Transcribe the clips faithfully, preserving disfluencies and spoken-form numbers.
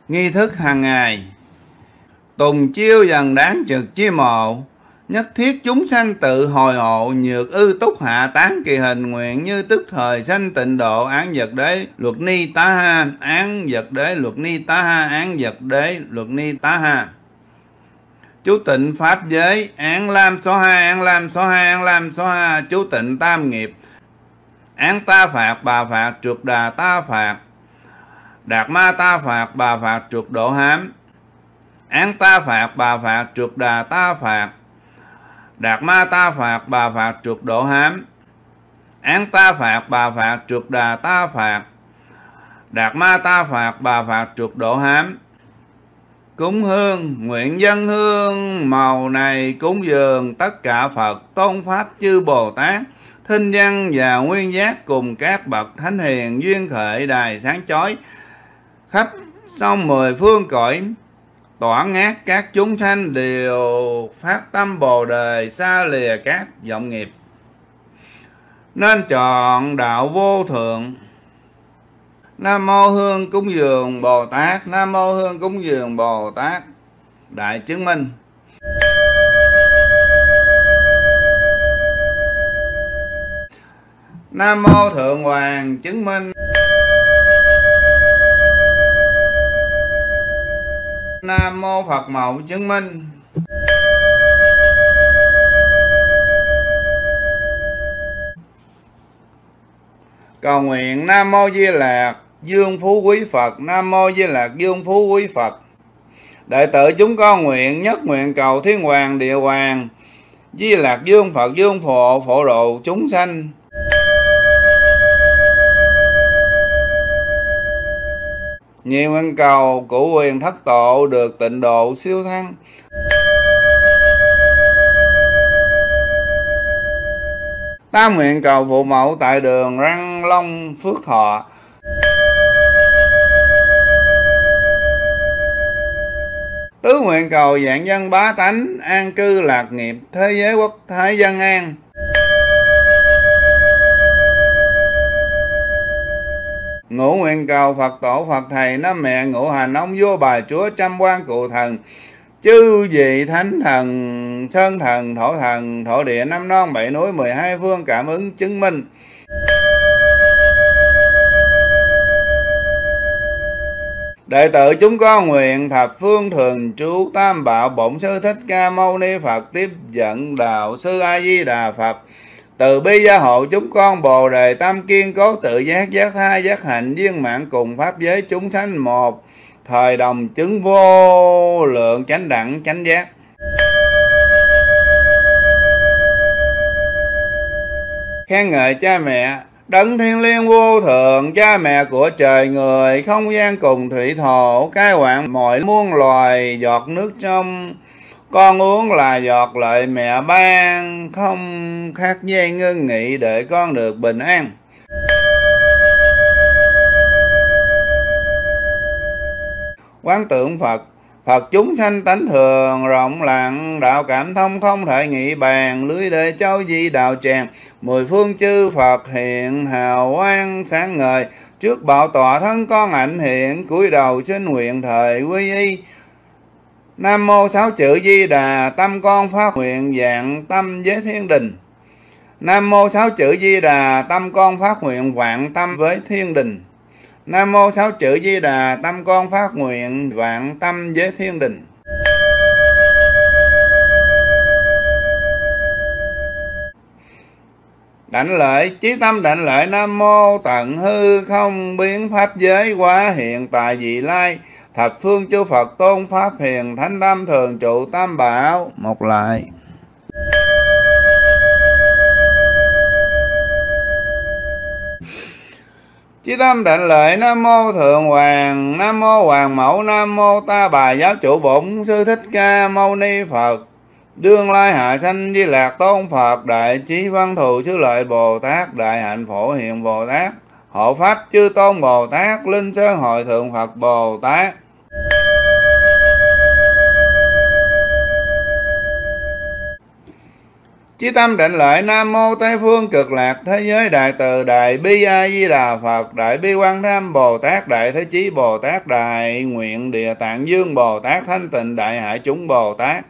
nghi thức hàng ngày. Tùng chiêu dần đáng trực chi mộ, nhất thiết chúng sanh tự hồi hộ, nhược ư túc hạ tán kỳ hình, nguyện như tức thời sanh tịnh độ, án vật đế luật ni tá ha, án vật đế luật ni tá ha, án vật đế luật ni tá ha. Chú tịnh pháp giới, án lam số hai, án lam số hai, án lam số hai, chú tịnh tam nghiệp, án ta phạt, bà phạt, trượt đà ta phạt, đạt ma ta phạt, bà phạt, trượt độ hám, án ta phạt, bà phạt, trượt đà ta phạt, đạt ma ta phạt, bà phạt, trượt độ hám, án ta phạt, bà phạt, trượt đà ta phạt, đạt ma ta phạt, bà phạt, trượt độ hám. Cúng hương, nguyện dân hương màu này cúng dường tất cả Phật tôn pháp chư Bồ Tát, thinh văn và nguyên giác cùng các bậc thánh hiền, duyên khởi đài sáng chói khắp sông mười phương cõi, tỏa ngát các chúng sanh đều phát tâm Bồ đề, xa lìa các vọng nghiệp, nên chọn đạo vô thượng. Nam mô Hương cúng dường Bồ Tát, Nam mô Hương cúng dường Bồ Tát đại chứng minh. Nam mô Thượng Hoàng chứng minh. Nam mô Phật Mậu chứng minh. Cầu nguyện Nam mô Di Lạc Dương Phú Quý Phật, Nam mô Di Lạc Dương Phú Quý Phật. Đệ tử chúng con nguyện nhất nguyện cầu Thiên Hoàng Địa Hoàng Di Lạc Dương Phật Dương Phổ phổ độ chúng sanh. Nhiều nguyện cầu cụ quyền thất tổ được tịnh độ siêu thăng. Tam nguyện cầu phụ mẫu tại đường Răng Long Phước Thọ. Tứ nguyện cầu vạn dân bá tánh an cư lạc nghiệp, thế giới quốc thái dân an. Ngũ nguyện cầu Phật tổ Phật thầy năm mẹ ngũ hành ông vua bà chúa trăm quan cụ thần chư vị thánh thần sơn thần thổ thần thổ địa năm non bảy núi mười hai phương cảm ứng chứng minh. Đệ tử chúng con nguyện thập phương thường trú tam bảo bổn sư Thích Ca Mâu Ni Phật tiếp dẫn đạo sư A Di Đà Phật từ bi gia hộ chúng con bồ đề tâm kiên cố tự giác giác tha giác hạnh viên mãn cùng pháp giới chúng sanh một thời đồng chứng vô lượng chánh đẳng chánh giác. Khen ngợi cha mẹ đấng thiên liêng vô thượng, cha mẹ của trời người không gian cùng thủy thổ, cai quản mọi muôn loài. Giọt nước trong con uống là giọt lợi mẹ ban, không khát giây ngưng nghỉ để con được bình an. Quán tưởng Phật, Phật chúng sanh tánh thường rộng lặng, đạo cảm thông không thể nghĩ bàn, lưới đề châu di đạo tràng, mười phương chư Phật hiện hào quang sáng ngời, trước bảo tọa thân con ảnh hiện, cúi đầu xin nguyện thời quy y. Nam mô sáu chữ Di Đà, tâm con phát nguyện dạng tâm với thiên đình. Nam mô sáu chữ Di Đà, tâm con phát nguyện vạn tâm với thiên đình. Nam mô sáu chữ Di Đà, tâm con phát nguyện vạn tâm với thiên đình. Đảnh lễ, chí tâm đảnh lễ Nam mô tận hư không biến pháp giới quá hiện tại vị lai, thập phương chư Phật tôn pháp hiền thánh tâm thường trụ tam bảo. Một lại. Chí tâm đảnh lễ Nam mô Thượng Hoàng, Nam mô Hoàng Mẫu, Nam mô Ta Bà Giáo Chủ Bổn Sư Thích Ca Mâu Ni Phật, đương lai hạ sanh Di Lạc Tôn Phật, đại trí văn thù sư lợi Bồ Tát, đại hạnh phổ hiện Bồ Tát, hộ pháp chư tôn Bồ Tát, linh sơn hội thượng Phật Bồ Tát. Chí tâm định lợi. Nam mô Tây phương cực lạc thế giới đại từ đại bi A Di Đà Phật, đại bi Quan Tham Bồ Tát, đại thế chí Bồ Tát, đại nguyện Địa Tạng Dương Bồ Tát, thanh tịnh đại hải chúng Bồ Tát.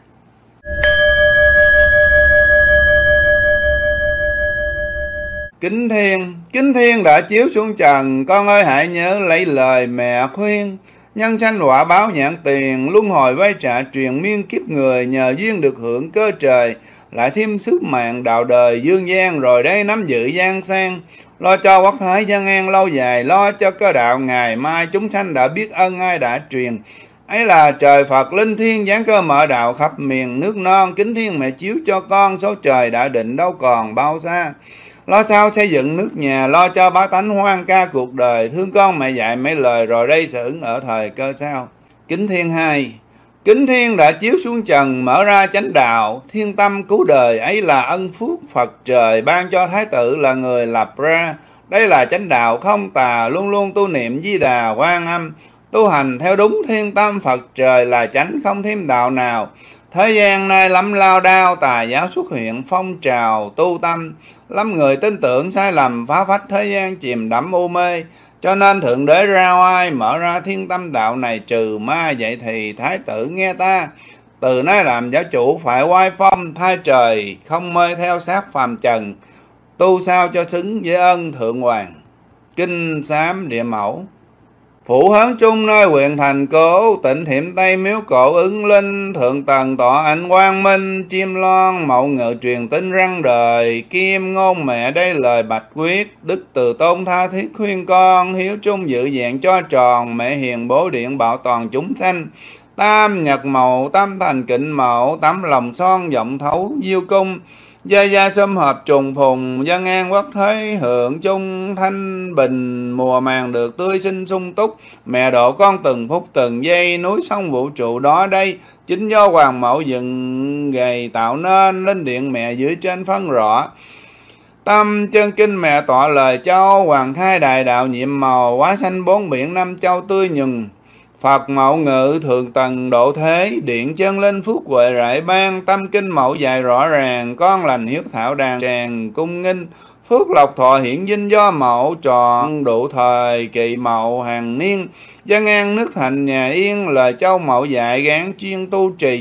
Kính thiên, kính thiên đã chiếu xuống trần, con ơi hãy nhớ lấy lời mẹ khuyên. Nhân sanh quả báo nhãn tiền, luân hồi vay trả truyền miên kiếp người, nhờ duyên được hưởng cơ trời, lại thêm sức mạng đạo đời dương gian, rồi đây nắm giữ gian sang. Lo cho quốc thái dân an lâu dài, lo cho cơ đạo ngày mai, chúng sanh đã biết ân ai đã truyền. Ấy là trời Phật linh thiêng giáng cơ mở đạo khắp miền nước non, kính thiên mẹ chiếu cho con, số trời đã định đâu còn bao xa. Lo sao xây dựng nước nhà, lo cho bá tánh hoan ca cuộc đời, thương con mẹ dạy mấy lời, rồi đây sẽ ứng ở thời cơ sao. Kính thiên hai, kính thiên đã chiếu xuống trần, mở ra chánh đạo, thiên tâm cứu đời, ấy là ân phúc Phật trời ban cho thái tử là người lập ra. Đây là chánh đạo không tà, luôn luôn tu niệm Di Đà Quan Âm, tu hành theo đúng thiên tâm Phật trời là chánh, không thêm đạo nào. Thế gian nay lắm lao đao, tà giáo xuất hiện phong trào tu tâm, lắm người tin tưởng sai lầm, phá phách thế gian chìm đắm u mê. Cho nên Thượng Đế ra oai, mở ra thiên tâm đạo này trừ ma. Vậy thì thái tử nghe ta, từ nay làm giáo chủ phải oai phong thay trời, không mê theo sát phàm trần, tu sao cho xứng với ân thượng hoàng. Kinh Sám Địa Mẫu. Phủ hớn chung nơi huyện thành cố, tịnh thiệm tây miếu cổ ứng linh, thượng tầng tọa ảnh quang minh, chim loan mậu ngự truyền tin răng đời, kim ngôn mẹ đây lời bạch quyết, đức từ tôn tha thiết khuyên con, hiếu trung dự dạng cho tròn, mẹ hiền bố điện bảo toàn chúng sanh. Tam nhật mậu, tam thành kịnh mậu, tấm lòng son giọng thấu diêu cung, gia gia sum hợp trùng phùng, dân an quốc thế hưởng chung, thanh bình mùa màng được tươi sinh sung túc. Mẹ độ con từng phút từng giây, núi sông vũ trụ đó đây, chính do hoàng mẫu dựng gầy tạo nên, linh điện mẹ dưới trên phân rõ. Tâm chân kinh mẹ tọa lời châu, hoàng khai đại đạo nhiệm màu, quá xanh bốn biển năm châu tươi nhừng. Phật mẫu ngự thượng tầng độ thế, điện chân lên phúc huệ rải ban, tâm kinh mẫu dạy rõ ràng, con lành hiếu thảo đàn tràng cung nghinh. Phước lộc thọ hiển vinh do mẫu, trọn đủ thời kỳ mậu hàng niên, dân an nước thành nhà yên, lời châu mẫu dạy gán chuyên tu trì.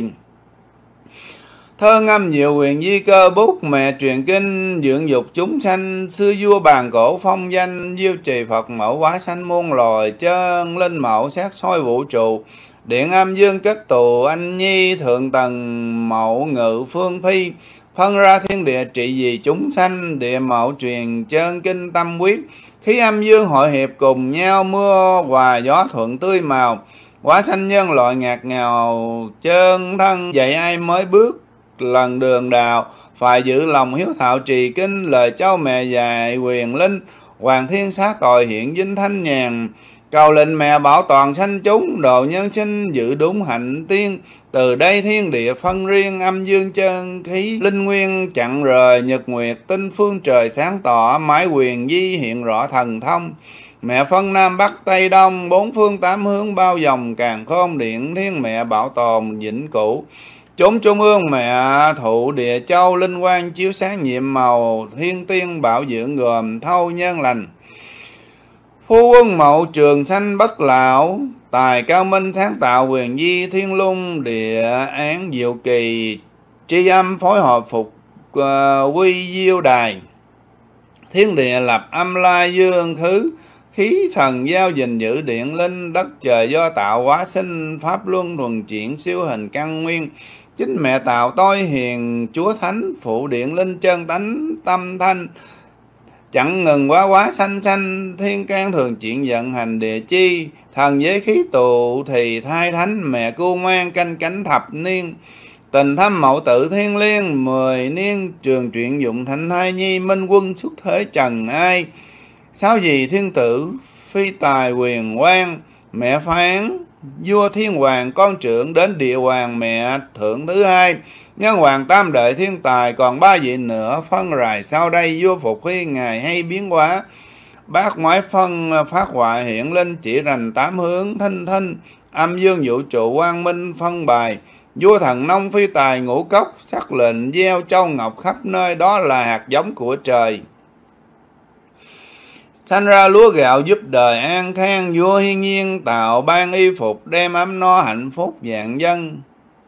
Thơ ngâm nhiều quyền di cơ bút, mẹ truyền kinh dưỡng dục chúng sanh, xưa vua bàn cổ phong danh, diêu trì Phật mẫu quá sanh muôn loài, chân linh mẫu xét soi vũ trụ. Điện âm dương kết tù anh nhi, thượng tầng mẫu ngự phương phi, phân ra thiên địa trị vì chúng sanh, địa mẫu truyền chân kinh tâm quyết. Khí âm dương hội hiệp cùng nhau, mưa hòa gió thuận tươi màu, quá sanh nhân loại ngạt ngào, chân thân dạy ai mới bước lần đường đào, phải giữ lòng hiếu thảo trì kinh, lời châu mẹ dạy quyền linh, hoàng thiên xá tội hiện vinh thanh nhàn. Cầu lệnh mẹ bảo toàn sanh chúng, độ nhân sinh giữ đúng hạnh tiên. Từ đây thiên địa phân riêng, âm dương chân khí linh nguyên chặn rời, nhật nguyệt tinh phương trời sáng tỏ, mãi quyền di hiện rõ thần thông. Mẹ phân nam bắc tây đông, bốn phương tám hướng bao vòng càn khôn, điện thiên mẹ bảo tồn vĩnh cửu. Chốn trung ương mẹ thụ địa châu, linh quang chiếu sáng nhiệm màu, thiên tiên bảo dưỡng gồm thâu nhân lành. Phu quân mậu trường sanh bất lão, tài cao minh sáng tạo quyền di, thiên lung địa án diệu kỳ, tri âm phối hợp phục uh, quy diêu đài. Thiên địa lập âm lai dương khứ, khí thần giao gìn giữ điện linh, đất trời do tạo hóa sinh, pháp luân thuần chuyển siêu hình căn nguyên. Chính mẹ tạo tôi hiền chúa thánh, phụ điện linh chân tánh tâm thanh, chẳng ngừng quá quá sanh sanh, thiên can thường chuyện vận hành địa chi. Thần giới khí tụ thì thai thánh, mẹ cu ngoan canh cánh thập niên. Tình thâm mậu tự thiên liên, mười niên trường truyện dụng thành thai nhi, minh quân xuất thế trần ai. Sao gì thiên tử phi tài quyền quan, mẹ phán vua thiên hoàng con trưởng, đến địa hoàng mẹ thượng thứ hai. Nhân hoàng tam đệ thiên tài, còn ba vị nữa phân rài sau đây. Vua phục khi ngài hay biến hóa, bát ngoái phân phát họa hiện lên, chỉ rành tám hướng thinh thinh. Âm dương vũ trụ quang minh phân bài, Vua Thần Nông phi tài Ngũ Cốc sắc lệnh gieo châu ngọc khắp nơi, đó là hạt giống của trời. Sanh ra lúa gạo giúp đời an khang, vua hiên nhiên tạo ban y phục, đem ấm no hạnh phúc vạn dân.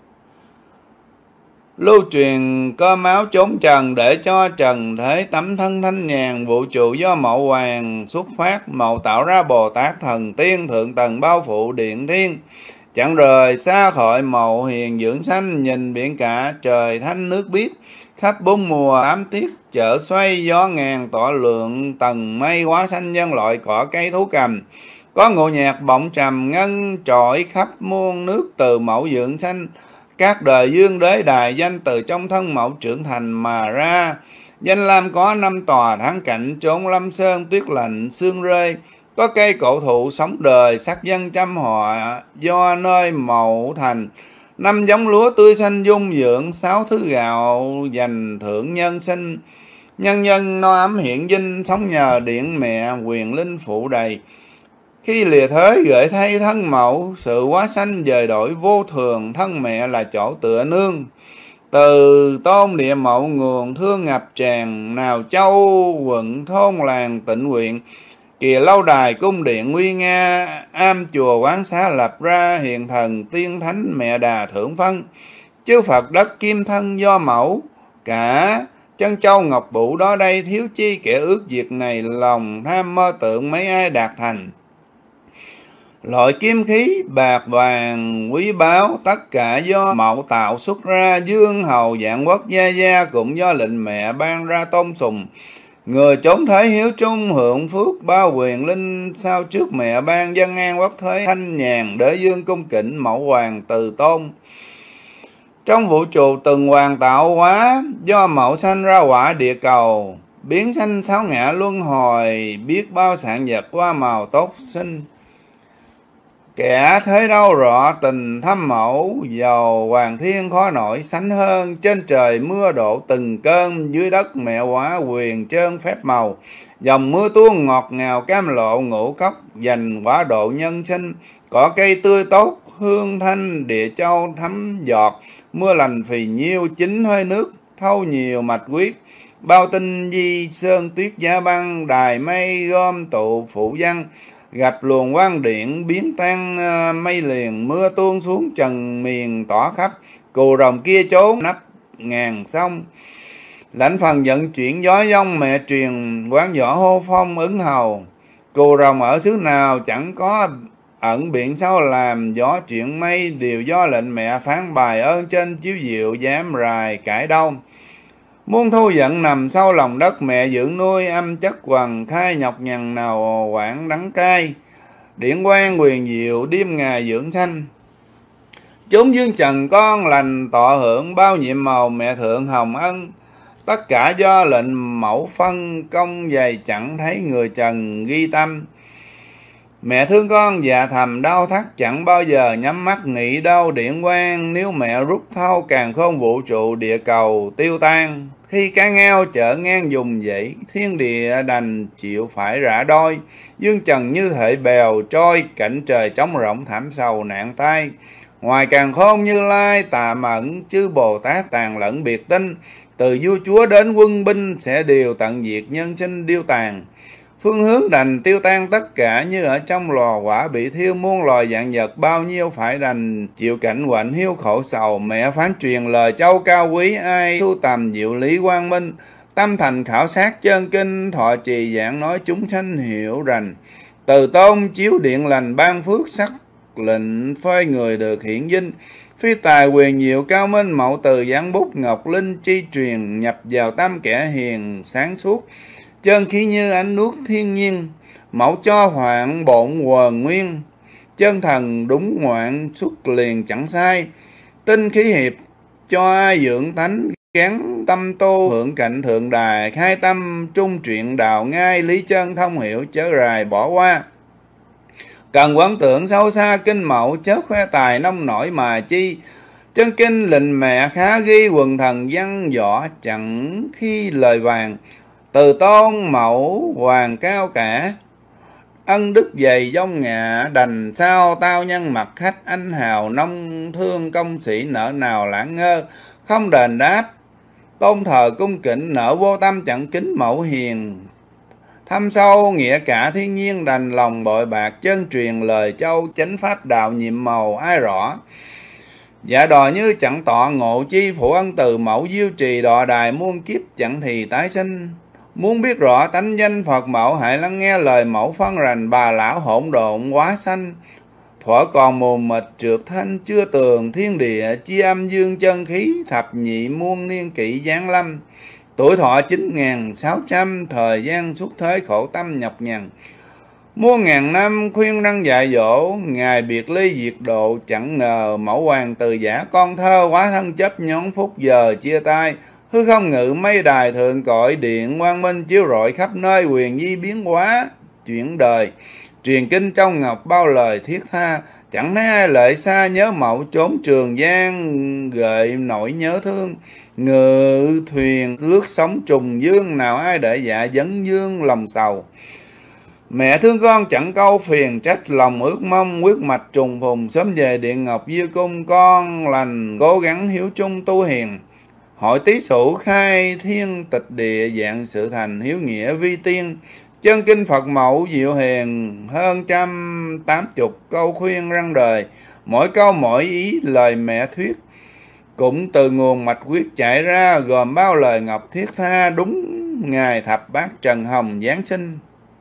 Lưu truyền cơm áo chốn trần, để cho trần thế tấm thân thanh nhàn. Vũ trụ do Mậu Hoàng xuất phát, Mậu tạo ra Bồ Tát thần tiên, thượng tầng bao phủ điện thiên. Chẳng rời xa khỏi Mậu hiền dưỡng sanh, nhìn biển cả trời thanh nước biếc. Khắp bốn mùa tám tiết chở xoay, gió ngàn tỏa lượng tầng mây. Hóa sanh nhân loại cỏ cây thú cầm, có ngộ nhạc bỗng trầm ngân trọi khắp muôn nước. Từ Mậu dưỡng sanh, các đời dương đế đài danh, từ trong thân Mậu trưởng thành mà ra. Danh lam có năm tòa thắng cảnh, chốn lâm sơn tuyết lạnh sương rơi. Có cây cổ thụ sống đời, sắc dân trăm họ do nơi Mậu thành. Năm giống lúa tươi xanh dung dưỡng, sáu thứ gạo dành thưởng nhân sinh. Nhân nhân no ấm hiện dinh, sống nhờ điện mẹ quyền linh phụ đầy. Khi lìa thế gửi thay thân Mậu, sự quá sanh dời đổi vô thường. Thân mẹ là chỗ tựa nương, từ tôn địa Mậu nguồn thương ngập tràn. Nào châu quận thôn làng tịnh nguyện, kìa lâu đài cung điện nguy nga. Am chùa quán xá lập ra, hiền thần tiên thánh mẹ đà thượng phân. Chư Phật đất kim thân do Mậu, cả chân châu ngọc bụ đó đây. Thiếu chi kẻ ước việc này, lòng tham mơ tượng mấy ai đạt thành. Loại kim khí bạc vàng quý báu, tất cả do Mậu tạo xuất ra. Dương hầu dạng quốc gia gia, cũng do lệnh mẹ ban ra tôn sùng. Người chốn thế hiếu trung hưởng phước, bao quyền linh sao trước mẹ ban. Dân an quốc thế thanh nhàn, đế dương cung kính Mậu Hoàng từ tôn. Trong vũ trụ từng hoàng tạo hóa, do Mậu sanh ra quả địa cầu. Biến sanh sáu ngã luân hồi, biết bao sản vật qua màu tốt sinh. Kẻ thế đâu rõ tình thâm Mậu, giàu hoàng thiên khó nổi sánh hơn. Trên trời mưa đổ từng cơn, dưới đất mẹ quả quyền trơn phép màu. Dòng mưa tuôn ngọt ngào cam lộ, Ngũ Cốc dành quả độ nhân sinh. Cỏ cây tươi tốt hương thanh, địa châu thấm giọt. Mưa lành phì nhiêu, chín hơi nước thâu nhiều mạch huyết. Bao tinh di sơn tuyết giá băng, đài mây gom tụ phụ văn. Gặp luồng quang điện biến tan mây liền, mưa tuôn xuống trần miền tỏa khắp. Cù rồng kia trốn nắp ngàn sông, lãnh phần vận chuyển gió giông mẹ truyền. Quán võ hô phong ứng hầu, cù rồng ở xứ nào chẳng có ẩn biển sao làm. Gió chuyện mây đều do lệnh mẹ phán bài, ơn trên chiếu diệu dám rài cải đâu. Muôn thu giận nằm sau lòng đất, mẹ dưỡng nuôi âm chất hoàng khai. Nhọc nhằn nào quảng đắng cay, điển quang quyền diệu đêm ngày dưỡng sanh. Chốn dương trần con lành tọa hưởng, bao nhiệm màu mẹ thượng hồng ân. Tất cả do lệnh Mậu phân, công dày chẳng thấy người trần ghi tâm. Mẹ thương con dạ thầm đau thắt, chẳng bao giờ nhắm mắt nghĩ đâu. Điển quang nếu mẹ rút thâu, càng khôn vũ trụ địa cầu tiêu tan. Khi cá ngao chở ngang dùng dậy, thiên địa đành chịu phải rã đôi. Dương trần như thể bèo trôi, cảnh trời trống rỗng thảm sầu nạn tai. Ngoài càng khôn Như Lai tà ẩn, chư Bồ Tát tàn lẫn biệt tinh. Từ vua chúa đến quân binh, sẽ đều tận diệt nhân sinh điêu tàn. Phương hướng đành tiêu tan tất cả, như ở trong lò quả bị thiêu. Muôn loài dạng vật bao nhiêu phải đành chịu cảnh quạnh hiu khổ sầu. Mẹ phán truyền lời châu cao quý, ai thu tầm diệu lý quang minh. Tâm thành khảo sát chân kinh, thọ trì giảng nói chúng sanh hiểu rành. Từ tôn chiếu điện lành ban phước, sắc lệnh phơi người được hiển vinh. Phi tài quyền diệu cao minh, Mậu từ giảng bút ngọc linh chi truyền. Nhập vào tâm kẻ hiền sáng suốt, chân khí như ánh nước thiên nhiên. Mậu cho hoạn bộn quần nguyên, chân thần đúng ngoạn xuất liền chẳng sai. Tinh khí hiệp cho ai dưỡng tánh, gắn tâm tô hưởng cảnh thượng đài. Khai tâm trung truyện đạo ngay, lý chân thông hiểu chớ rài bỏ qua. Cần quán tưởng sâu xa kinh Mậu, chớ khoe tài nông nổi mà chi. Chân kinh lệnh mẹ khá ghi, quần thần văn võ chẳng khi lời vàng. Từ tôn Mậu hoàng cao cả, ân đức dày dông ngạ, đành sao tao nhân mặt khách, anh hào nông thương công sĩ nợ nào lãng ngơ, không đền đáp. Tôn thờ cung kính nợ vô tâm, chẳng kính mẫu hiền, thâm sâu nghĩa cả thiên nhiên, đành lòng bội bạc, chân truyền lời châu, chánh pháp đạo nhiệm màu ai rõ. Dạ đòi như chẳng tọa ngộ chi, phụ ân từ mẫu diêu trì, đọa đài muôn kiếp chẳng thì tái sinh. Muốn biết rõ tánh danh Phật mẫu, hãy lắng nghe lời mẫu phân rành, bà lão hỗn độn quá sanh. Thuở còn mù mịt trượt thanh, chưa tường thiên địa, chi âm dương chân khí, thập nhị muôn niên kỷ giáng lâm. Tuổi thọ chín nghìn sáu trăm, thời gian suốt thế khổ tâm nhọc nhằn. Muôn ngàn năm khuyên răng dạy dỗ, ngày biệt ly diệt độ, chẳng ngờ mẫu hoàng từ giả con thơ, quá thân chấp nhóm phút giờ chia tay. Hư không ngự mây đài thượng cõi, điện quang minh chiếu rọi khắp nơi, quyền di biến hóa chuyển đời. Truyền kinh trong ngọc bao lời thiết tha, chẳng thấy ai lệ xa nhớ mẫu, trốn trường giang gợi nỗi nhớ thương. Ngự thuyền lướt sóng trùng dương, nào ai để dạ dấn dương lòng sầu. Mẹ thương con chẳng câu phiền trách, lòng ước mong quyết mạch trùng phùng, sớm về điện ngọc diêu cung, con lành cố gắng hiếu trung tu hiền. Hội tí sủ khai thiên tịch địa, dạng sự thành hiếu nghĩa vi tiên. Chân kinh Phật mẫu diệu hiền, hơn trăm tám chục câu khuyên răng đời, mỗi câu mỗi ý lời mẹ thuyết, cũng từ nguồn mạch quyết chảy ra, gồm bao lời ngọc thiết tha, đúng ngày thập bát trần hồng giáng sinh.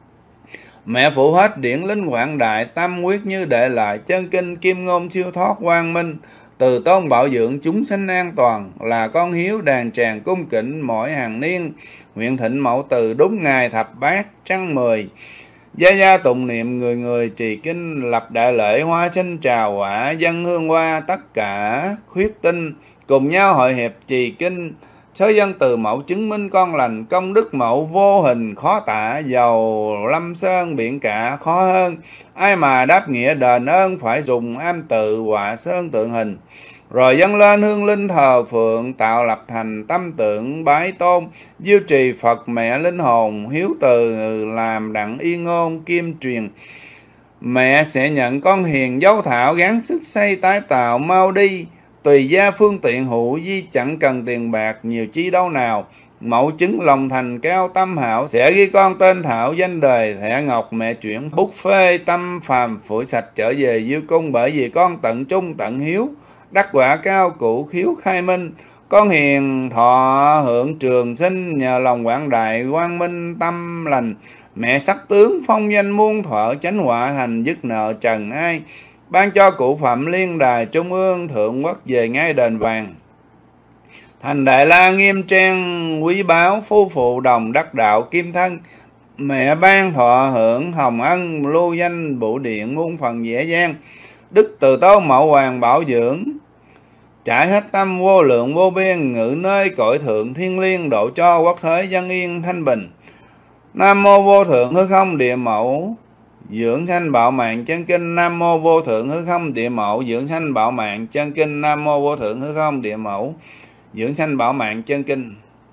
Mẹ phụ hết điển linh quảng đại, tâm quyết như để lại, chân kinh kim ngôn siêu thoát quang minh. Từ tôn bảo dưỡng chúng sinh an toàn, là con hiếu đàn tràng cung kính mỗi hàng niên. Nguyện thịnh mẫu từ đúng ngày thập bát trăng mười, gia gia tụng niệm người người trì kinh, lập đại lễ hoa sinh trào quả, dân hương hoa tất cả khuyết tinh, cùng nhau hội hiệp trì kinh. Sớ dân từ mẫu chứng minh con lành, công đức mẫu vô hình khó tả, giàu lâm sơn biển cả khó hơn. Ai mà đáp nghĩa đền ơn, phải dùng am tự họa sơn tượng hình, rồi dâng lên hương linh thờ phượng, tạo lập thành tâm tượng bái tôn. Diêu trì Phật mẹ linh hồn, hiếu từ làm đặng y ngôn kim truyền. Mẹ sẽ nhận con hiền dấu thảo, gắng sức xây tái tạo mau đi. Tùy gia phương tiện hữu di, chẳng cần tiền bạc nhiều chi đâu nào. Mẫu chứng lòng thành cao tâm hảo, sẽ ghi con tên thảo, danh đời thẻ ngọc. Mẹ chuyển bút phê tâm phàm, phủi sạch trở về diêu cung, bởi vì con tận trung tận hiếu, đắc quả cao cụ khiếu khai minh. Con hiền thọ hưởng trường sinh, nhờ lòng quảng đại quang minh tâm lành. Mẹ sắc tướng phong danh muôn thuở, chánh họa hành dứt nợ trần ai. Ban cho cụ Phạm Liên đài trung ương, thượng quốc về ngay đền vàng. Thành Đại La nghiêm trang quý báu, phu phụ đồng đắc đạo kim thân. Mẹ ban thọ hưởng hồng ân, lưu danh bụ điện muôn phần dễ dàng. Đức từ tố mẫu hoàng bảo dưỡng, trải hết tâm vô lượng vô biên, ngự nơi cõi thượng thiên liêng, độ cho quốc thế dân yên thanh bình. Nam mô vô thượng hư không địa mẫu, dưỡng sanh bảo mạng chân kinh. Nam mô vô thượng hư không địa mẫu, dưỡng sanh bảo mạng chân kinh. Nam mô vô thượng hư không địa mẫu, dưỡng sanh bảo mạng chân kinh.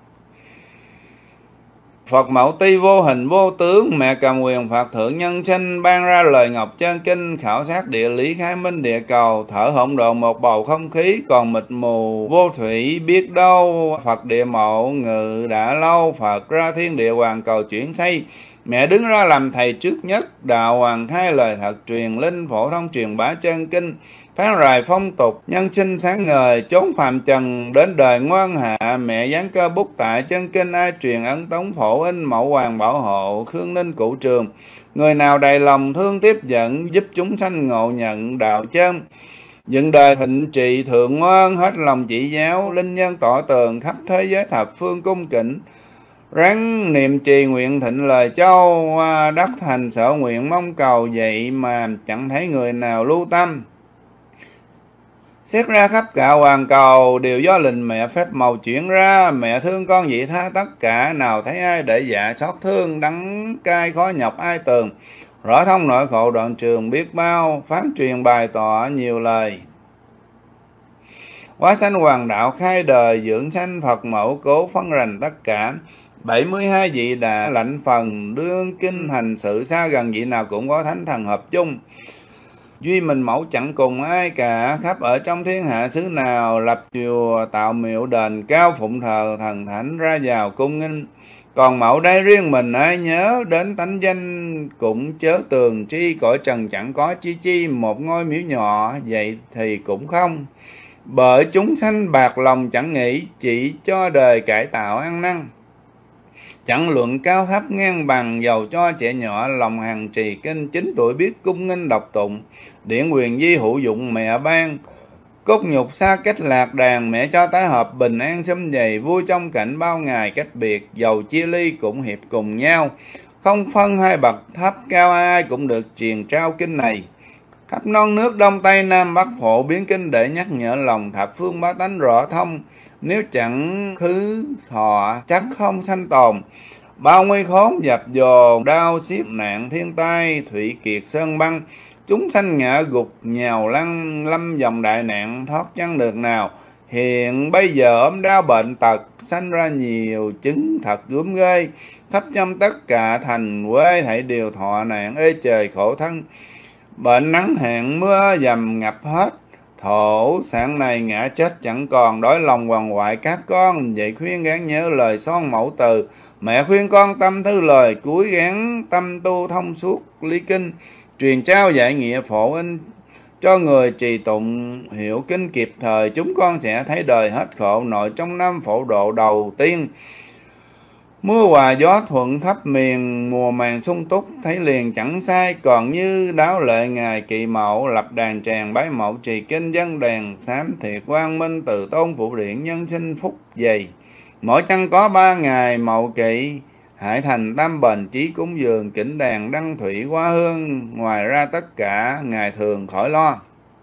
Phật mẫu tuy vô hình vô tướng, mẹ cầm quyền Phật thượng nhân sinh, ban ra lời ngọc chân kinh, khảo sát địa lý khai minh địa cầu, thở hỗn độn một bầu không khí, còn mịt mù vô thủy biết đâu. Phật địa mẫu ngự đã lâu, Phật ra thiên địa hoàn cầu chuyển xây. Mẹ đứng ra làm thầy trước nhất, đạo hoàng khai lời thật truyền, linh phổ thông truyền bá chân kinh, phán rài phong tục, nhân sinh sáng ngời, chốn phàm trần đến đời ngoan hạ. Mẹ giáng cơ bút tại chân kinh, ai truyền ấn tống phổ in, mẫu hoàng bảo hộ khương ninh cụ trường. Người nào đầy lòng thương tiếp dẫn, giúp chúng sanh ngộ nhận đạo chân. Dựng đời thịnh trị thượng ngoan, hết lòng chỉ giáo, linh nhân tỏ tường, khắp thế giới thập phương cung kính. Ráng niệm trì nguyện thịnh lời châu, đắc thành sở nguyện mong cầu, vậy mà chẳng thấy người nào lưu tâm. Xét ra khắp cả hoàn cầu, đều do lình mẹ phép màu chuyển ra. Mẹ thương con vị tha tất cả, nào thấy ai để dạ xót thương, đắng cay khó nhọc ai tường. Rõ thông nội khổ đoạn trường biết bao, phán truyền bài tọa nhiều lời. Quá sanh hoàng đạo khai đời, dưỡng sanh Phật mẫu cố phân rành tất cả. bảy mươi hai vị đã lãnh phần đương kinh hành sự, xa gần vị nào cũng có thánh thần hợp chung. Duy mình mẫu chẳng cùng ai cả, khắp ở trong thiên hạ xứ nào, lập chùa tạo miệu đền cao, phụng thờ thần thánh, ra vào cung nghinh. Còn mẫu đây riêng mình ai nhớ, đến tánh danh cũng chớ tường tri, cõi trần chẳng có chi chi, một ngôi miếu nhỏ vậy thì cũng không. Bởi chúng sanh bạc lòng chẳng nghĩ, chỉ cho đời cải tạo ăn năn. Chẳng luận cao thấp ngang bằng, giàu cho trẻ nhỏ lòng hàng trì kinh, chín tuổi biết cung nghinh đọc tụng, điển quyền di hữu dụng mẹ ban. Cốt nhục xa cách lạc đàn, mẹ cho tái hợp bình an sum vầy, vui trong cảnh bao ngày cách biệt, giàu chia ly cũng hiệp cùng nhau. Không phân hai bậc thấp cao, ai ai cũng được truyền trao kinh này. Khắp non nước Đông Tây Nam Bắc phổ biến kinh để nhắc nhở lòng thập phương bá tánh rõ thông. Nếu chẳng khứ thọ chắc không sanh tồn, bao nguy khốn dập dồn, đau xiết nạn thiên tai, thủy kiệt sơn băng. Chúng sanh ngã gục nhào lăn, lâm dòng đại nạn thoát chẳng được nào. Hiện bây giờ ốm đau bệnh tật, sanh ra nhiều chứng thật gớm ghê. Khắp trong tất cả thành quê thảy đều thọ nạn, ê trời khổ thân. Bệnh nắng hạn mưa dầm ngập hết, thổ sản này ngã chết chẳng còn, đói lòng hoàng hoại các con. Vậy khuyên gắng nhớ lời son mẫu từ, mẹ khuyên con tâm thư lời, cuối gắng tâm tu thông suốt lý kinh. Truyền trao dạy nghĩa phổ in, cho người trì tụng hiểu kinh kịp thời. Chúng con sẽ thấy đời hết khổ, nội trong năm phổ độ đầu tiên. Mưa hòa gió thuận thấp miền, mùa màng sung túc, thấy liền chẳng sai. Còn như đáo lệ ngày kỵ mậu, lập đàn tràng bái mậu, trì kinh dân đàn sám thiệt quang minh, từ tôn phụ điện nhân sinh phúc dày. Mỗi chăng có ba ngày mậu kỵ, hãy thành tam bền chí cúng dường, kính đàn đăng thủy hoa hương. Ngoài ra tất cả ngày thường khỏi lo.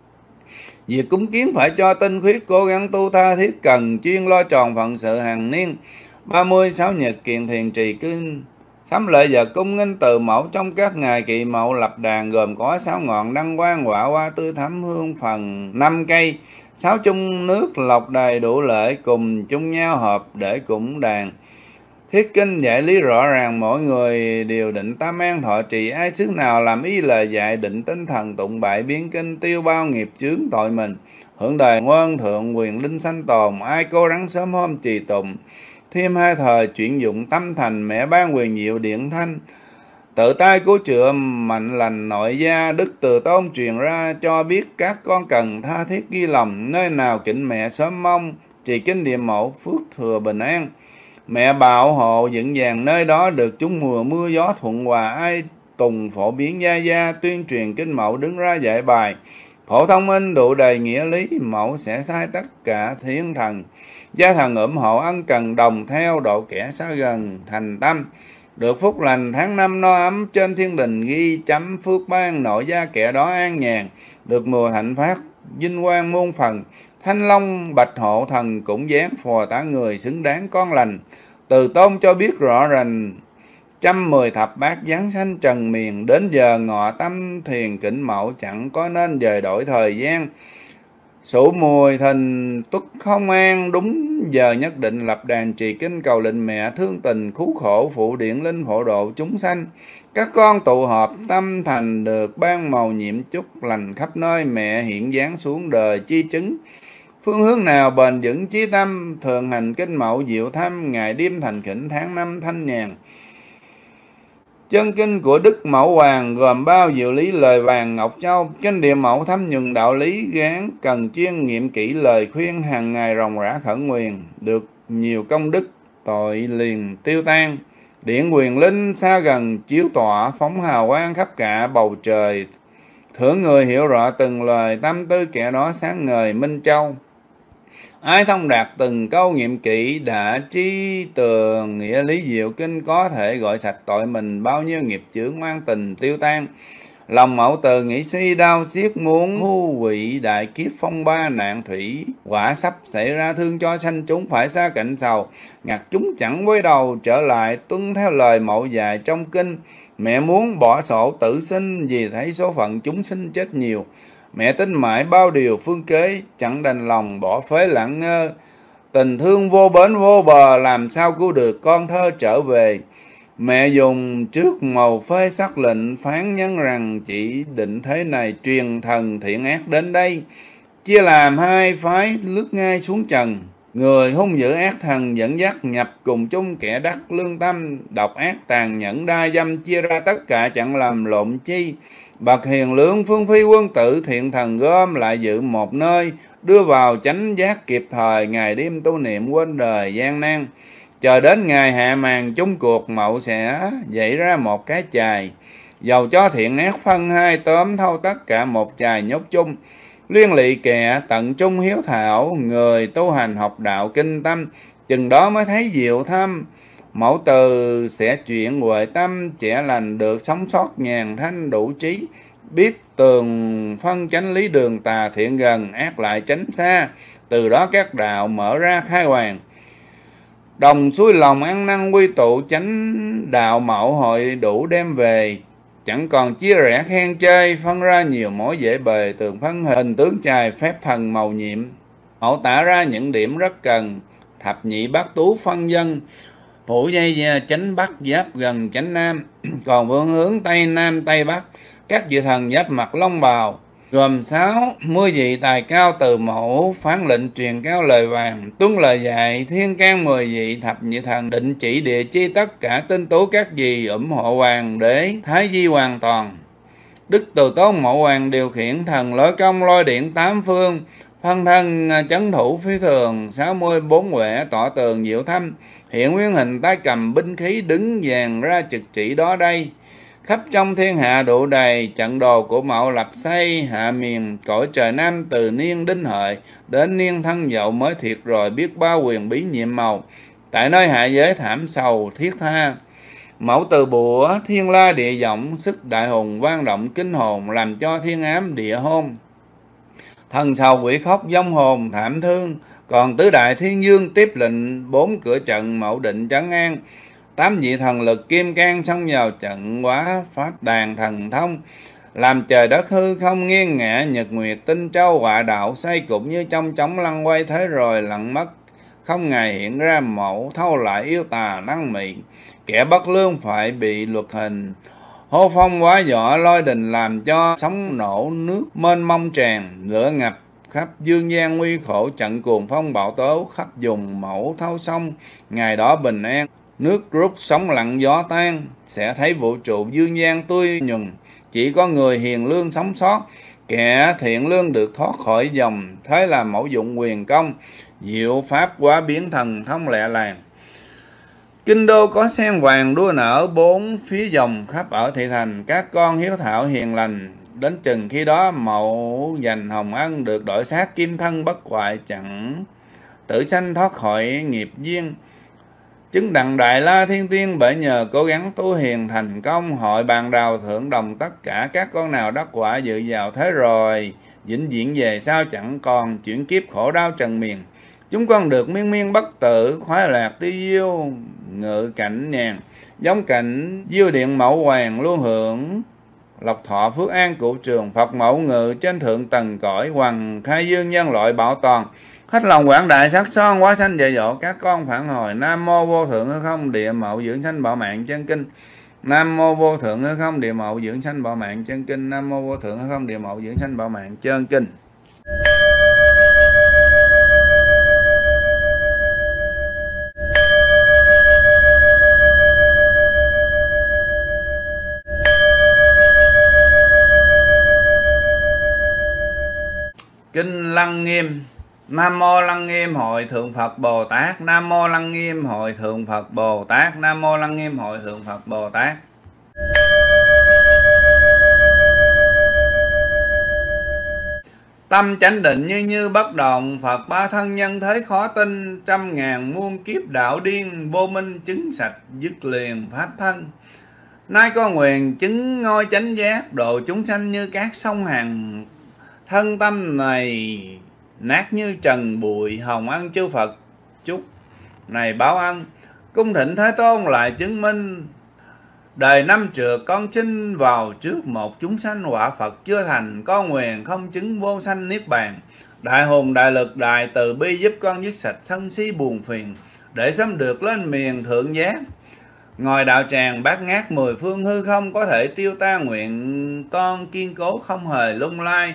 Việc cúng kiến phải cho tinh khuyết, cố gắng tu tha thiết, cần chuyên lo tròn phận sự hàng niên. ba mươi sáu nhật kiện thiền trì kinh, sắm lợi vật cung nghinh từ mẫu. Trong các ngày kỵ mậu lập đàn gồm có sáu ngọn đăng quang, quả hoa tươi thắm hương phần năm cây, sáu chung nước lọc đầy đủ lễ, cùng chung nhau hợp để cúng đàn. Thiết kinh dạy lý rõ ràng, mỗi người đều định tam an thọ trì, ai xứ nào làm ý lời dạy, định tinh thần tụng bại biến kinh, tiêu bao nghiệp chướng tội mình, hưởng đời ngoan thượng quyền linh sanh tồn. Ai cố gắng sớm hôm trì tụng, thêm hai thời chuyển dụng tâm thành, mẹ ban quyền diệu điện thanh, tự tay cứu chữa mạnh lành nội gia. Đức từ tôn truyền ra cho biết, các con cần tha thiết ghi lòng, nơi nào kính mẹ sớm mong, trì kinh địa mẫu phước thừa bình an. Mẹ bảo hộ vững vàng nơi đó, được chúng mùa mưa gió thuận hòa. Ai tùng phổ biến gia gia, tuyên truyền kinh mẫu đứng ra dạy bài, phổ thông minh đủ đầy nghĩa lý, mẫu sẽ sai tất cả thiên thần. Gia thần ủng hộ ân cần đồng theo, độ kẻ xa gần thành tâm, được phúc lành tháng năm no ấm. Trên thiên đình ghi chấm phước ban, nội gia kẻ đó an nhàn, được mùa hạnh phát vinh quang muôn phần. Thanh long bạch hộ thần cũng dáng phò tá người, xứng đáng con lành. Từ tôn cho biết rõ rành, trăm mười thập bát giáng sanh trần miền. Đến giờ ngọ tâm thiền kính mẫu, chẳng có nên dời đổi thời gian. Sủ mùi thìn tuất không an, đúng giờ nhất định lập đàn trì kinh, cầu lệnh mẹ thương tình cứu khổ, phụ điện linh hộ độ chúng sanh. Các con tụ họp tâm thành, được ban màu nhiệm chúc lành khắp nơi. Mẹ hiện dáng xuống đời chi chứng, phương hướng nào bền vững chí tâm, thường hành kinh mẫu diệu thăm, ngày đêm thành khỉnh tháng năm thanh nhàn. Chân kinh của Đức Mẫu Hoàng gồm bao diệu lý lời vàng ngọc châu. Kinh địa mẫu thấm nhuần đạo lý, gán cần chuyên nghiệm kỹ lời khuyên, hàng ngày ròng rã khẩn nguyền, được nhiều công đức tội liền tiêu tan. Điển quyền linh xa gần chiếu tỏa, phóng hào quang khắp cả bầu trời. Thưởng người hiểu rõ từng lời, tâm tư kẻ đó sáng ngời minh châu. Ai thông đạt từng câu nghiệm kỹ, đã trí tường nghĩa lý diệu kinh, có thể gọi sạch tội mình, bao nhiêu nghiệp chướng ngoan tình tiêu tan. Lòng mẫu từ nghĩ suy đau xiết, muốn thu quỷ đại kiếp phong ba nạn thủy, quả sắp xảy ra thương cho sanh chúng phải xa cạnh sầu. Ngặt chúng chẳng quay đầu trở lại, tuân theo lời mẫu dạy trong kinh. Mẹ muốn bỏ sổ tử sinh, vì thấy số phận chúng sinh chết nhiều. Mẹ tin mãi bao điều phương kế, chẳng đành lòng bỏ phế lặng ngơ. Tình thương vô bến vô bờ, làm sao cứu được con thơ trở về. Mẹ dùng trước màu phê sắc lệnh, phán nhắn rằng chỉ định thế này, truyền thần thiện ác đến đây. Chia làm hai phái, lướt ngay xuống trần. Người hung dữ ác thần dẫn dắt, nhập cùng chung kẻ đắc lương tâm. Độc ác tàn nhẫn đa dâm, chia ra tất cả chẳng làm lộn chi. Bậc hiền lương phương phi quân tử, thiện thần gom lại giữ một nơi. Đưa vào chánh giác kịp thời, ngày đêm tu niệm quên đời gian nan. Chờ đến ngày hạ màn chung cuộc, Mậu sẽ dậy ra một cái chài. Dầu cho thiện ác phân hai, tóm thâu tất cả một chài nhốt chung. Liên lụy kẻ tận trung hiếu thảo, người tu hành học đạo kinh tâm, chừng đó mới thấy diệu thâm. Mẫu từ sẽ chuyển huệ tâm, trẻ lành được sống sót nhàn thanh đủ trí. Biết tường phân chánh lý, đường tà thiện gần, ác lại tránh xa. Từ đó các đạo mở ra khai hoàng. Đồng xuôi lòng ăn năn quy tụ, chánh đạo mẫu hội đủ đem về. Chẳng còn chia rẽ khen chơi, phân ra nhiều mối dễ bề, tường phân hình tướng chài, phép thần màu nhiệm. Mẫu tả ra những điểm rất cần, thập nhị bát tú phân dân. Phủ dây chánh bắc giáp gần chánh nam, còn phương hướng tây nam tây bắc, các vị thần giáp mặt long bào. Gồm sáu mươi vị tài cao từ mẫu, phán lệnh truyền cao lời vàng, tuân lời dạy thiên can mười vị thập nhị thần, định chỉ địa chi tất cả tinh tú các vị, ủng hộ hoàng đế thái di hoàn toàn. Đức Từ Tôn Mậu Hoàng điều khiển thần lôi công lôi điện tám phương, phân thân chấn thủ phi thường, sáu mươi bốn huệ tỏ tường diệu thâm, hiện nguyên hình tay cầm binh khí, đứng dàn ra trực chỉ đó đây. Khắp trong thiên hạ đủ đầy, trận đồ của Mậu lập xây, hạ miền cõi trời Nam từ niên đinh hợi đến niên thân dậu mới thiệt rồi, biết bao quyền bí nhiệm màu. Tại nơi hạ giới thảm sầu thiết tha, Mẫu từ bùa thiên la địa giọng, sức đại hùng vang động kinh hồn, làm cho thiên ám địa hôn. Thần sầu quỷ khóc vong hồn thảm thương, còn tứ đại thiên dương tiếp lệnh, bốn cửa trận Mậu định trấn an. Tám vị thần lực kim can xông vào trận, quá pháp đàn thần thông, làm trời đất hư không nghiêng ngã, nhật nguyệt tinh châu họa đạo xây, cũng như trong chóng lăn quay thế rồi lặng mất. Không ngày hiện ra Mẫu, thâu lại yêu tà năng mị, kẻ bất lương phải bị luật hình. Hô phong quá võ lôi đình, làm cho sóng nổ nước mênh mông tràn, lửa ngập khắp dương gian nguy khổ, trận cuồng phong bão tố khắp vùng Mẫu thâu sông. Ngày đó bình an, nước rút sóng lặng gió tan, sẽ thấy vũ trụ dương gian tươi nhuần. Chỉ có người hiền lương sống sót, kẻ thiện lương được thoát khỏi dòng. Thế là Mẫu dụng quyền công, diệu pháp quá biến thần thông lẹ làng. Kinh đô có sen vàng đua nở, bốn phía dòng khắp ở thị thành, các con hiếu thảo hiền lành. Đến chừng khi đó Mậu dành hồng ân, được đổi xác kim thân bất hoại, chẳng tử sanh thoát khỏi nghiệp duyên. Chứng đặng đại la thiên tiên, bởi nhờ cố gắng tu hiền thành công, hội bàn đào thượng đồng tất cả các con nào đắc quả dự vào thế rồi. Vĩnh viễn về sau chẳng còn chuyển kiếp khổ đau trần miền. Chúng con được miên miên bất tử, khoái lạc tiêu diêu ngự cảnh nhàn. Giống cảnh diêu điện Mậu Hoàng, luôn hưởng lộc thọ phước an cụ trường. Phật Mậu ngự trên thượng tầng cõi, hoàng khai dương nhân loại bảo toàn. Hết lòng quảng đại sắc son, quá sanh dạy dỗ các con phản hồi. Nam mô vô thượng hư không địa Mậu dưỡng sanh bảo mạng chân kinh. Nam mô vô thượng hư không địa Mậu dưỡng sanh bảo mạng chân kinh. Nam mô vô thượng hư không địa Mậu dưỡng sanh bảo mạng chân kinh. Kinh Lăng Nghiêm. Nam mô Lăng Nghiêm Hội Thượng Phật Bồ Tát. Nam mô Lăng Nghiêm Hội Thượng Phật Bồ Tát. Nam mô Lăng Nghiêm Hội Thượng Phật Bồ Tát. Tâm chánh định như như bất động, Phật ba thân nhân thế khó tin. Trăm ngàn muôn kiếp đạo điên, vô minh chứng sạch dứt liền pháp thân. Nay con nguyện chứng ngôi chánh giác, độ chúng sanh như các sông hằng. Thân tâm này nát như trần bụi, hồng ân chư Phật chúc này báo ân. Cung thịnh Thế Tôn lại chứng minh, đời năm trượt con xin vào trước một chúng sanh, quả Phật chưa thành. Con nguyện không chứng vô sanh niết bàn, Đại hùng đại lực đại từ bi giúp con dứt sạch sân si buồn phiền, để sớm được lên miền thượng giác. Ngồi đạo tràng bát ngát mười phương hư không, có thể tiêu ta nguyện con kiên cố không hề lung lai.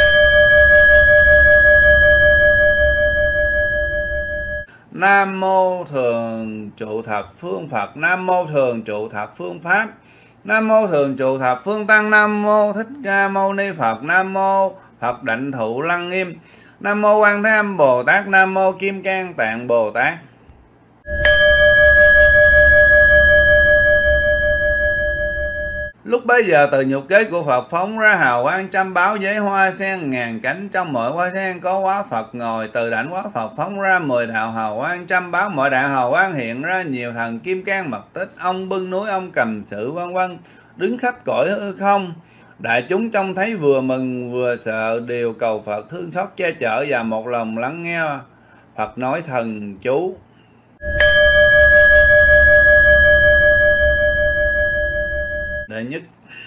Nam mô thường trụ thập phương Phật. Nam mô thường trụ thập phương Pháp. Nam mô thường trụ thập phương Tăng. Nam mô Thích Ca Mâu Ni Phật. Nam mô Phật Đảnh Thụ Lăng Nghiêm. Nam mô Quan Thế Âm Bồ Tát. Nam mô Kim Cang Tạng Bồ Tát. Lúc bấy giờ từ nhục kế của Phật phóng ra hào quang trăm báo giấy hoa sen ngàn cánh, trong mỗi hoa sen có hóa Phật ngồi. Từ đảnh hóa Phật phóng ra mười đạo hào quang trăm báo, mỗi đạo hào quang hiện ra nhiều thần kim cang mật tích. Ông bưng núi, ông cầm sự vân vân, đứng khách cõi hư không. Đại chúng trông thấy vừa mừng vừa sợ, đều cầu Phật thương xót che chở và một lòng lắng nghe Phật nói thần chú. Đệ nhất,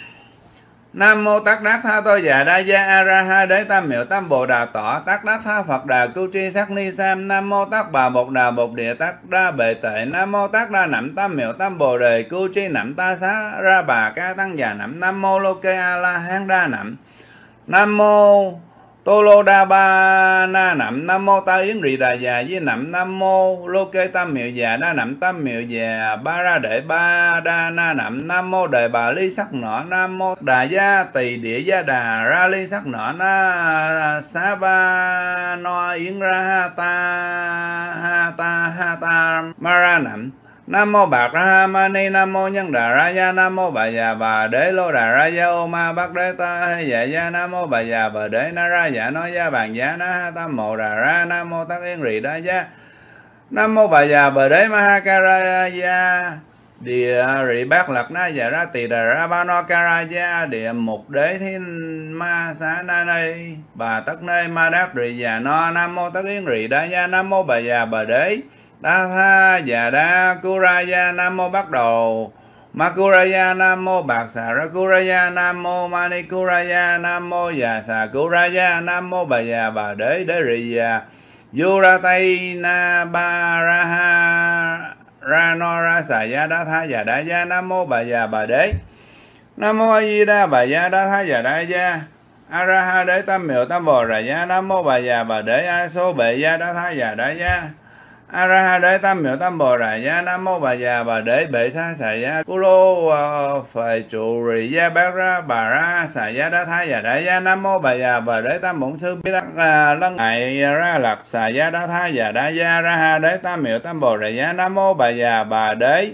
Nam mô Tát Đát Tha Tô Già Đa Gia A Ra Ha Đế Tam Miệu Tam Bồ Đà Tọa. Tát Đát Tha Phật Đà Cưu Tri Sắc Ni Sam. Nam mô Tát Bà Bột Đà Bột Địa Tát Đa Bệ Tệ. Nam mô Tát Đa Nẵm Tam Miệu Tam Bồ Đề Cưu Tri Nẵm Ta Xá Ra Bà Ca Tăng Già Nẵm. Nam mô Lô Kê A La Hán Đa Nẵm. Nam mô Tô Lô Đa Ba Na Nẵm. Nam mô Ta Yến Rị Đà Già Di Nẵm. Nam mô Lô Kê Tam Miệu Già Đa Nẵm Tam Miệu Già Ba Ra Đệ Ba Đa Na Nẵm. Nam mô Đề Bà Ly Sắc Nọ. Nam mô Đà Gia Tỳ Địa Gia Đà Ra Ly Sắc Nọ. Na Sa Ba No Yến Ra Ha Ta Ha Ta Ha Ta Ma Ra Nẵm. Nam mô Bạc Ra Ma Ni. Nam mô Nhân Đà Ra Gia. Nam mô Bà Già Bà Đế Lô Đà Ra Gia Ô Ma Bát Đế Ta Hay Dạ Gia. Nam mô Bà Già Bà Đế Na Ra Dạ Nói Gia Bàn Giá Na Ha Tam Mộ Đà Ra. Nam mô Tát Yên Rị Đa Gia. Nam mô Bà Già Bà Đế Ma Ha Ca Ra Gia. Địa Rị Bát Lạc Na Dạ Ra Tỳ Đà Ra Ba No Ca Ra Gia. Địa Mục Đế Thiên Ma Xá Na Ni Bà Tất Nê Ma Đát Rị Già No. Nam mô Tát Yên Rị Đa Gia. Nam mô Bà Già Bà Đế Đa Tha Già Đa Kuraya. Nam mô Bắt Đầu Ma Kuraya. Nam mô Bạc Xà Ra Kuraya. Nam mô Mani Kuraya. Nam mô Già Xà Kuraya. Nam mô Bà Già Bà Đế Đế Rị Già Yura Tây Na Ba Ra Ha Ra No Ra Xà Gia Đa Tha Già Đa Gia. Nam mô Bà Già Bà Đế. Nam mô A Di Đà Bà Già Đa Tha Già Đa Gia. A Ra Ha Đế Tam Miệu Tam Bồ Đà Gia. Nam mô Bà Già Bà Đế A Số Bệ Gia Đa Tha Già Đa Gia. A Ra Ha Đế Tam Miệu Tam Bồ Đà Gia. Nam mô Bà Già Bà Đế Bệ Tha Xà Gia. Cú Lô Phệ Trụ Rị Gia Bát Ra Bà Ra Xà Gia Đa Tha Già Đa Gia. Nam mô Bà Già Bà Đế Tam Bổn Sư Bí Đắc Lân Ngại Ra Lạc Xà Gia Đa Tha Già Đa Gia. Ra Ha Đế Tam Miệu Tam Bồ Đà Gia. Nam mô Bà Già Bà Đế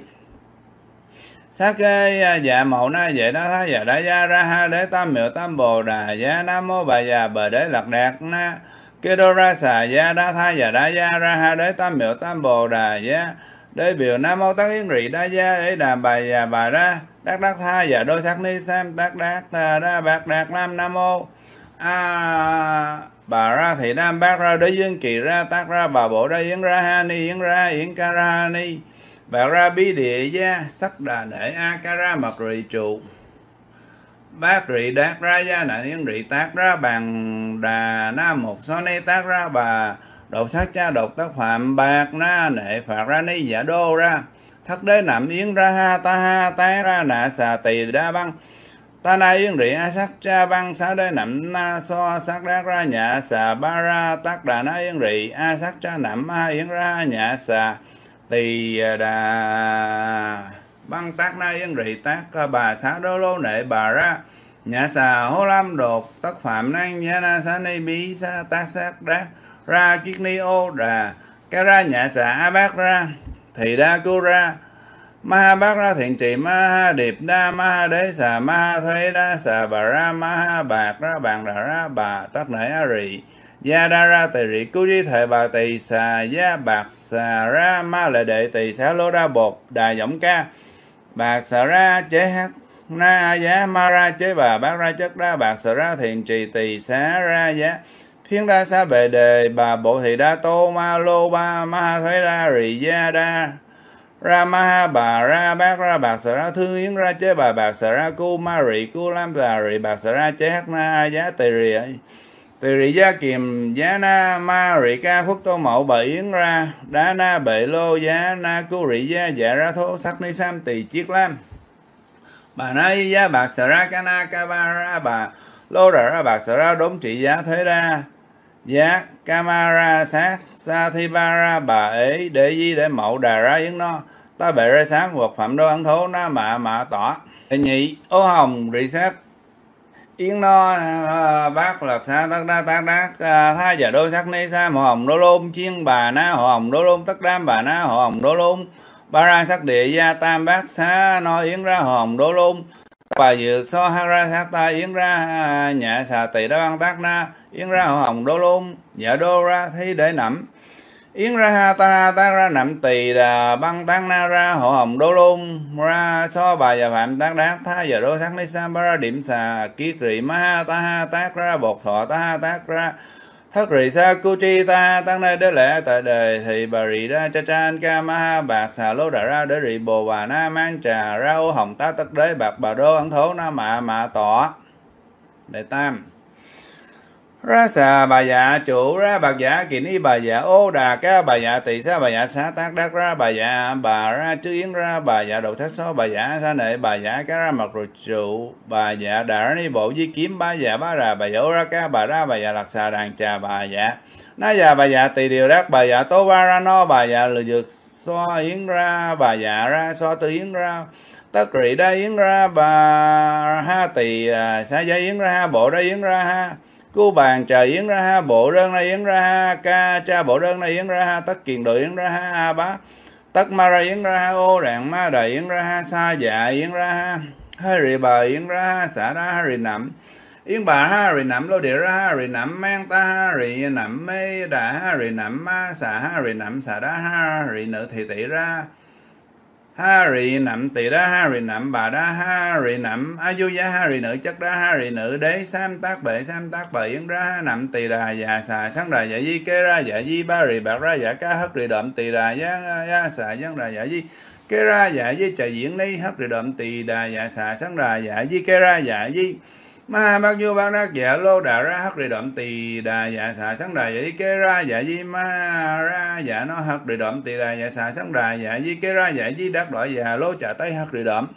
Sát Kê Dạ Mậu Na Vệ Đa Tha Già Đa Gia. Ra Ha Đế Tam Miệu Tam Bồ Đà Gia. Nam mô Bà Già Bà Đế Lạc Đạt Na Kê Đô Ra Xà Gia Đa Tha Già Đa Gia. Ra Ha Đế Tam Miệu Tam Bồ Đà Gia. Đế biểu Nam mô Tát Yến Rị Đa Gia. Ế Đà Bà Già Bà Ra Đắc Đắc Tha Già Đôi Sắc Ni Sam Đắc Đắc Đa Bạc Đạt Nam. Nam mô A Bà Ra Thị Nam Bát Ra Đế Dương Kỳ Ra Tát Ra Bà Bộ Ra Yến Ra Ha Ni Yến Ra Yến Ca Ra Ha Ni. Bạc Ra Bí Địa Gia Sắc Đà Đệ A Ca Ra Mật Rị Trụ. Bát Rị Đát Ra Gia Nạn Yến Rị Tát Ra Bàn Đà Na Một So Ni Tát Ra Bà Đột Sát Cha Đột Tác Phạm Bạc Na Nệ Phạt Ra Ni Giả Đô Ra Thất Đế Nạm Yến Ra Ha Ta Ha Tá Ra Nạ Xà Tỳ Đa Băng Ta Na Yến Rị A Sắc Cha Băng Xá Đế Nạm Na So Sắc Đát Ra Nhạ Xà Ba Ra Tát Đà Na Yến Rị A Sắc Cha Nạm Ma Yến Ra Nhạ Xà Tỳ Đà Băng Tát Na Yến Rị Tát Bà Xá Đô Lô Nệ Bà Ra Nhạ Xà Hô Lam Đột Tất Phạm Năng Nhã Na Xá Ni Bí Xá Tát Sát Đát Ra Kiết Ni Ô Đà Ca Ra Nhạ Xà A Bát Ra Thị Đa Cu Ra Ma Ha Bát Ra Thiện Trì Ma Ha Điệp Đa Ma Ha Đế Xà Ma Ha Thuế Đa Xà Bà Ra Ma Ha Bạc Ra Bàn Đà Ra Bà Tất Nể A Rị Gia Đa Ra Tỳ Rị Cứu Di Thệ Bà Tỳ Xà Gia Bạc Xà Ra Ma Lệ Đệ Tỳ Xá Lô Đa Bột Đà Giọng Ca Bạc Xà Ra Chế Hát Na A Giá Ma Ra Chế Bà Bát Ra Chất Đa Bạc Xà Ra Thiện Trì Tỳ Xá Ra Giá Phiên Đa Xá Bệ Đề Bà Bộ Thị Đa Tô Ma Lô Ba Ma Ha Thuế Đa Rị Gia Đa Ra Ma Ha Bà Ra Bát Ra Bạc Xà Ra Thương Yến Ra Chế Bà Bạc Xà Ra Cu Ma Rị Cu Lam Đà Rị Bạc Xà Ra Chế Hát Na A Giá Tỳ Rị Tỳ rị gia kiềm giá na ma rị ca khuất tô mậu bà yến ra đá na bệ lô giá na cứu rị gia dạ ra thô sắc ni sam tỳ chiết lam bà na y giá bạc xà ra ca na ca ba ra bà lô ra ra bạc xà ra đốm trị giá thuế ra giá camara sát sa thi ba ra bà ấy để di để mậu đà ra yến no ta bệ ra sáng vật phẩm đô ấn thố na mạ mạ tỏa đệ nhị ô hồng rị sát yến no bác lập xa tất đa tác đắc tha giả đô sắc ni sa hộ hồng đô lôn chiên bà na hộ hồng đô lôn tất đam bà na hộ hồng đô lôn ba ra sắc địa gia tam bác xá no yến ra hộ hồng đô lôn bà dược so ha ra sát ta yến ra nhà xà tỳ đa băng tác na yến ra hộ hồng đô lôn dạ đô ra thi để nẩm yến ra ha ta ta ra nẩm tỳ đà băng tác na ra hộ hồng đô lôn ra so bà và phạm tác đát tha giờ đô sắc ni sa ba ra điểm xà kiết rị ma ha ta ha tác ra bột thọ ta ha tác ra thất rị sa cu chi ta ha tác nơi đế lễ tại đời thì bà rị ra cha cha anh ca ma ha bạc xà lô đà ra để rị bồ bà na mang trà ra ô hồng tá tất đế bạc bà đô ấn thố na mạ mạ tỏ đệ tam ra xà bà dạ chủ ra bạc giả kỳ ni bà dạ ô đà ca bà dạ tỳ sa bà dạ xá tác đắc ra bà dạ bà ra chư yến ra bà dạ đầu thất số bà dạ sa nệ bà dạ cá ra mặt rồi trụ bà dạ đà ra ni bộ di kiếm bà dạ bá ra bà dạ ô ra ca bà ra bà dạ lạc xà đàn trà bà dạ ná già bà dạ tỳ điều đắc bà dạ tố ba ra no bà dạ lừa dược so yến ra bà dạ ra so tư yến ra tất rị đa yến ra bà ha tỳ sa gia yến ra ha bộ ra yến ra ha cứu bàn trời yến ra ha bộ đơn ra yến ra ha ca cha bộ đơn ra yến ra ha tất kiền đội yến ra ha a bá tất ma ra yến ra ha ô đàn ma đời yến ra ha sa dạ yến ra ha hơi rị bà yến ra ha xả ra ha rị nẩm yến bà ha rị nẩm lô địa ra ha rị nẩm mang ta ha rị nẩm mê đà ha rị nẩm ma xả ha rị nẩm xả đá ha rị nữ thị tỷ ra ha rị nẩm tỳ đá ha rị nẩm bà đá ha rị nẩm a du giá ha rị nữ chất đá ha rị nữ đế sam tác bệ sam tác bệ yến ra ha nẩm tỳ đà dạ xà sáng đà dạ di kê ra dạ di ba rị bạc ra dạ ca hất rị đậm tỳ đà giá giá xà sáng đà dạ di kê ra dạ di trà diễn ni hất rị đậm tỳ đà dạ xà sáng đà dạ di kê ra dạ di ma bác du bác đắc dạ lô đà ra hất rị đậm tỳ đà dạ xà sáng đà dạ di kê ra dạ di ma ra dạ nó hất rị đậm tỳ đà dạ xà sáng đà dạ di kê ra dạ di đắc đội dạ lô trà tây hất rị đậm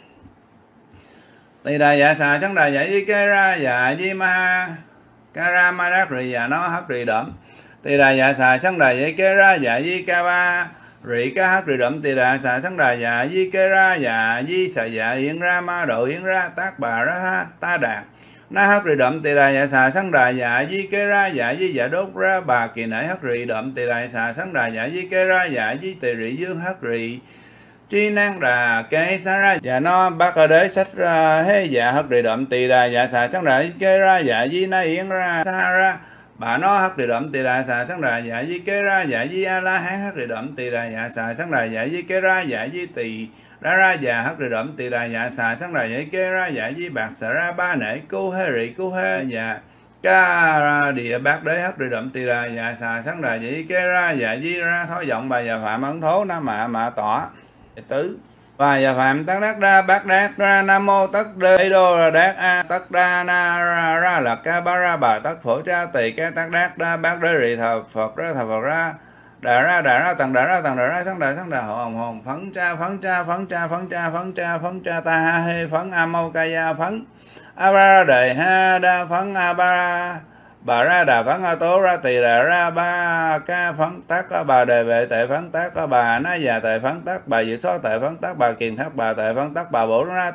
tỳ đà dạ xà sáng đà dạ di kê ra dạ di ma ca ra ma đắc rị dạ nó hất rị đậm tỳ đà dạ xà sáng đà dạ kê ra dạ di ca ba rị ca hất rị đậm tỳ đà xà sáng đà dạ di kê ra dạ di xà dạ yến ra ma độ yến ra tác bà ra ha ta đạt na hất rị đậm tỳ đà dạ xà sáng đà dạ di kê ra dạ di dạ đốt ra bà kỳ nể hất rị đậm tỳ đà xà sáng đà dạ di kê ra dạ di tỳ rị dương hất rị tri năng đà kế xá ra dạ nó bác ở đế sách ra hê dạ hất rị đậm tỳ đà dạ xà sáng đà di kê ra dạ di na yến ra xa ra bà nó hất rị đậm tỳ đà xà sáng đà dạ di kê ra dạ di a la hán hất rị đậm tỳ đà dạ xà sáng đà dạ di kê ra dạ di tỳ ra ra dạ hất rị đậm tỳ đà dạ xà sáng đà dạ kê ra dạ di bạc xà ra ba nể cứu hê rị cứu hê dạ ca ra địa bác đế hất rị đậm tỳ đà dạ xà sáng đà dạ kê ra dạ di ra thói giọng bà dạ phạm ấn thố na mạ mạ tỏ tứ bà dạ phạm tác đắc đa bác đát ra nam mô tất đê đô ra đát a tất đa na ra ra là ca ba ra bà tất phổ cha tỳ ca tác đát đa bác đế rị thờ phật ra thờ phật ra đà ra đà ra tầng đà ra tầng đà ra sáng đà sáng đà hộ hồng hồn phấn cha phấn cha phấn cha phấn cha phấn cha phấn cha ta ha hê phấn a mâu ca ya phấn a ba ra đề ha đa phấn a ba ra bà ra đà phấn a tố ra tỳ đà ra ba ca phấn tác có bà đề vệ tệ phấn tác có bà ná già tệ phấn tác bà dự số tệ phấn tác bà kiền thác bà tệ phấn tác bà bổ ra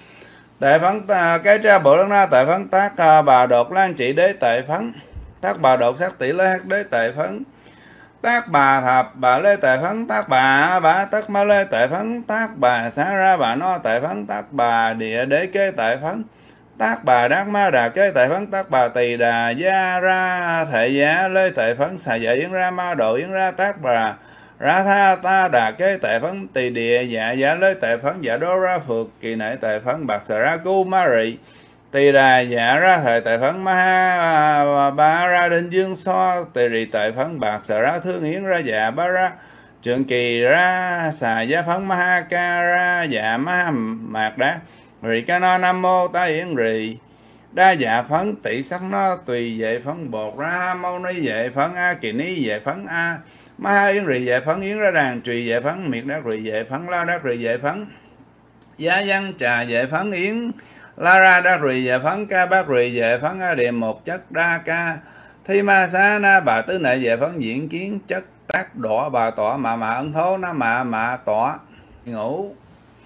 tệ phấn cái cha bổ ra tệ phấn tác bà đột lan trị đế tệ phấn tác bà đột sát tỷ lê hắc đế tệ phấn tác bà thập bà lê tệ phấn tác bà bà tất ma lê tệ phấn tác bà xá ra bà no tệ phấn tác bà địa đế kế tệ phấn tác bà đắc ma đà kế tệ phấn tác bà tỳ đà gia ra thệ giá lê tệ phấn xà dạ yến ra ma độ yến ra tác bà ra tha ta đà kế tệ phấn tỳ địa dạ dạ lê tệ phấn dạ đô ra phượt kỳ nệ tệ phấn bạc xà ra cu ma rị tỳ đà dạ ra thời tệ phấn ma ha ba ra đinh dương so tỳ rị tệ phấn bạc xà ra thương yến ra dạ ba ra trường kỳ ra xà giá phấn ma ha ca ra dạ ma ha mạc đá rị ca no nam mô tá yến rị đa dạ phấn tỷ sắc nó tùy vệ phấn bột ra ha mâu ni vệ phấn a kỳ ni vệ phấn a ma ha yến rì vệ phấn yến ra đàn trùy vệ phấn miệt đắc rì vệ phấn la đắc rì vệ phấn giá văn trà vệ phấn yến la ra đắc rì vệ phấn ca bát rì vệ phấn a điểm một chất đa ca thi ma xá na bà tứ nệ vệ phấn diễn kiến chất tác đỏ bà tỏa mạ mạ ân thố na mạ mạ tỏa ngủ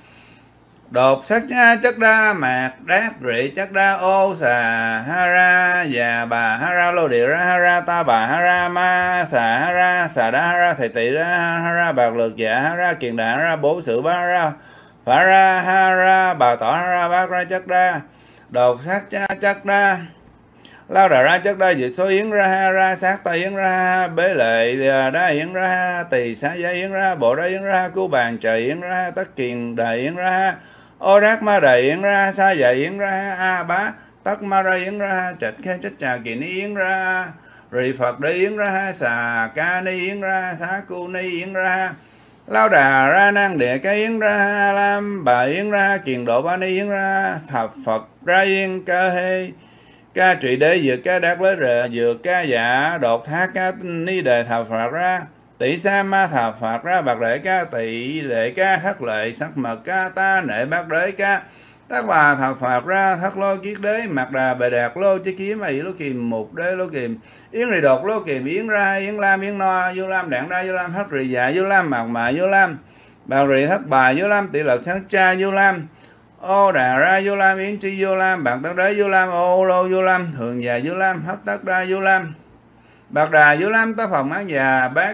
đột sắc nha chất đa mạc đát rị chất đa ô xà ha ra già bà ha ra lô địa ra ha ra ta bà ha ra ma xà ha ra xà đa ha ra thầy tị ra ha ra bạc lược dạ ha ra kiền đà ha ra bố sự ba ra phá ra ha ra bà tỏ ha ra bác ra chất đa đột sắc nha chất đa lao đà ra chất đa dự số yến ra ha ra sát ta yến ra ha bế lệ đá yến ra ha tỳ xá giá yến ra bộ đá yến ra cứu bàn trời yến ra ha tất kiền đà yến ra ha ô rác ma đà yến ra sa dạ yến ra ha a bá tất ma ra yến ra ha trạch khe trách trà kỳ ni yến ra rì phật đế yến ra ha xà ca ni yến ra xá cu ni yến ra lao đà ra năng địa cái yến ra ha lam bà yến ra kiền độ ba ni yến ra thập phật ra yến ca hê ca trị đế dược ca đắc lấy rệ dược ca dạ đột thá ca ni đề thập phật ra tỷ sa ma thập phật ra bạc đệ ca tỷ đệ ca thất lệ sắc mật ca ta nệ bát đế ca tác bà thập phật ra thất lô kiết đế mặt đà bề đạt lô chí kiếm ỷ lô kìm mục đế lô kìm yến rì đột lô kìm yến ra yến lam yến no vô lam đạn đa vô lam thất rì dạ vô lam mạc mạ vô lam bạc rì thất bà vô lam tỷ lộc sáng cha vô lam ô đà ra vô lam yến tri vô lam bạc tất đế vô lam ô lô vô lam thường già vô lam thất tất đa vô lam bạc đà vô lam tác phòng án già bát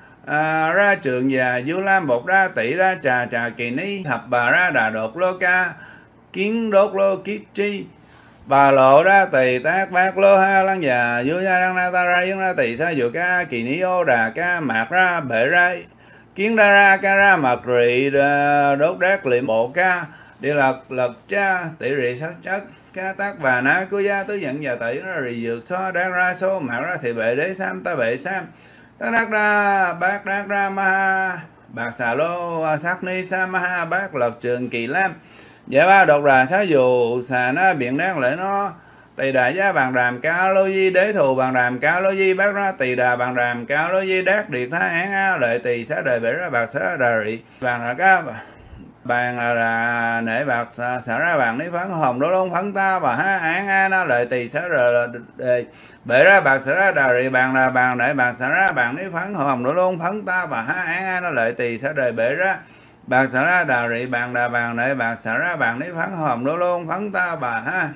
à, ra trường già vô lam bột ra tỷ ra trà trà kỳ ni thập bà ra đà đột lô ca kiến đốt lô kiết tri bà lộ ra tỳ tác bát lô ha lăng già vô gia đăng na ta ra yến ra tỳ sa dụ ca kỳ ni ô đà ca mạc ra bệ ra kiến đa ra ca ra mật rị đốt đát liệm bộ ca địa lật lật cha tỷ rị sắc chất ca tác bà ná cô gia tứ nhận và tỷ ra rì dược so đang ra số mạc ra thì bệ đế sam ta bệ sam tác đắc ra bát đắc ra ma bạc xà lô sắc ni sa ma ha bát lật trường kỳ lam dạ ba độc đà xá dù xà nó biện đáng lễ nó tỳ đà giá bàn đàm cao lô di đế thù bàn đàm cao lô di bác ra tỳ đà bàn đàm cao lô di đát điệt tha án á lệ tỳ xá đời bể ra bạc xá đà rị bàn là cá bàn là nể bạc xả ra bàn ní phấn hồng đô lông phấn ta và há án á nó lệ tỳ xá rồi bể ra bạc xả ra đà rị bàn là bàn nể bạc xả ra bàn ní phấn hồng đô lông phấn ta và há án á nó lệ tỳ xá đời bể ra bạc xả ra đà rị bàn đà bàn nệ bạc xả ra bàn ní phấn hồng đô lông phấn ta bà ha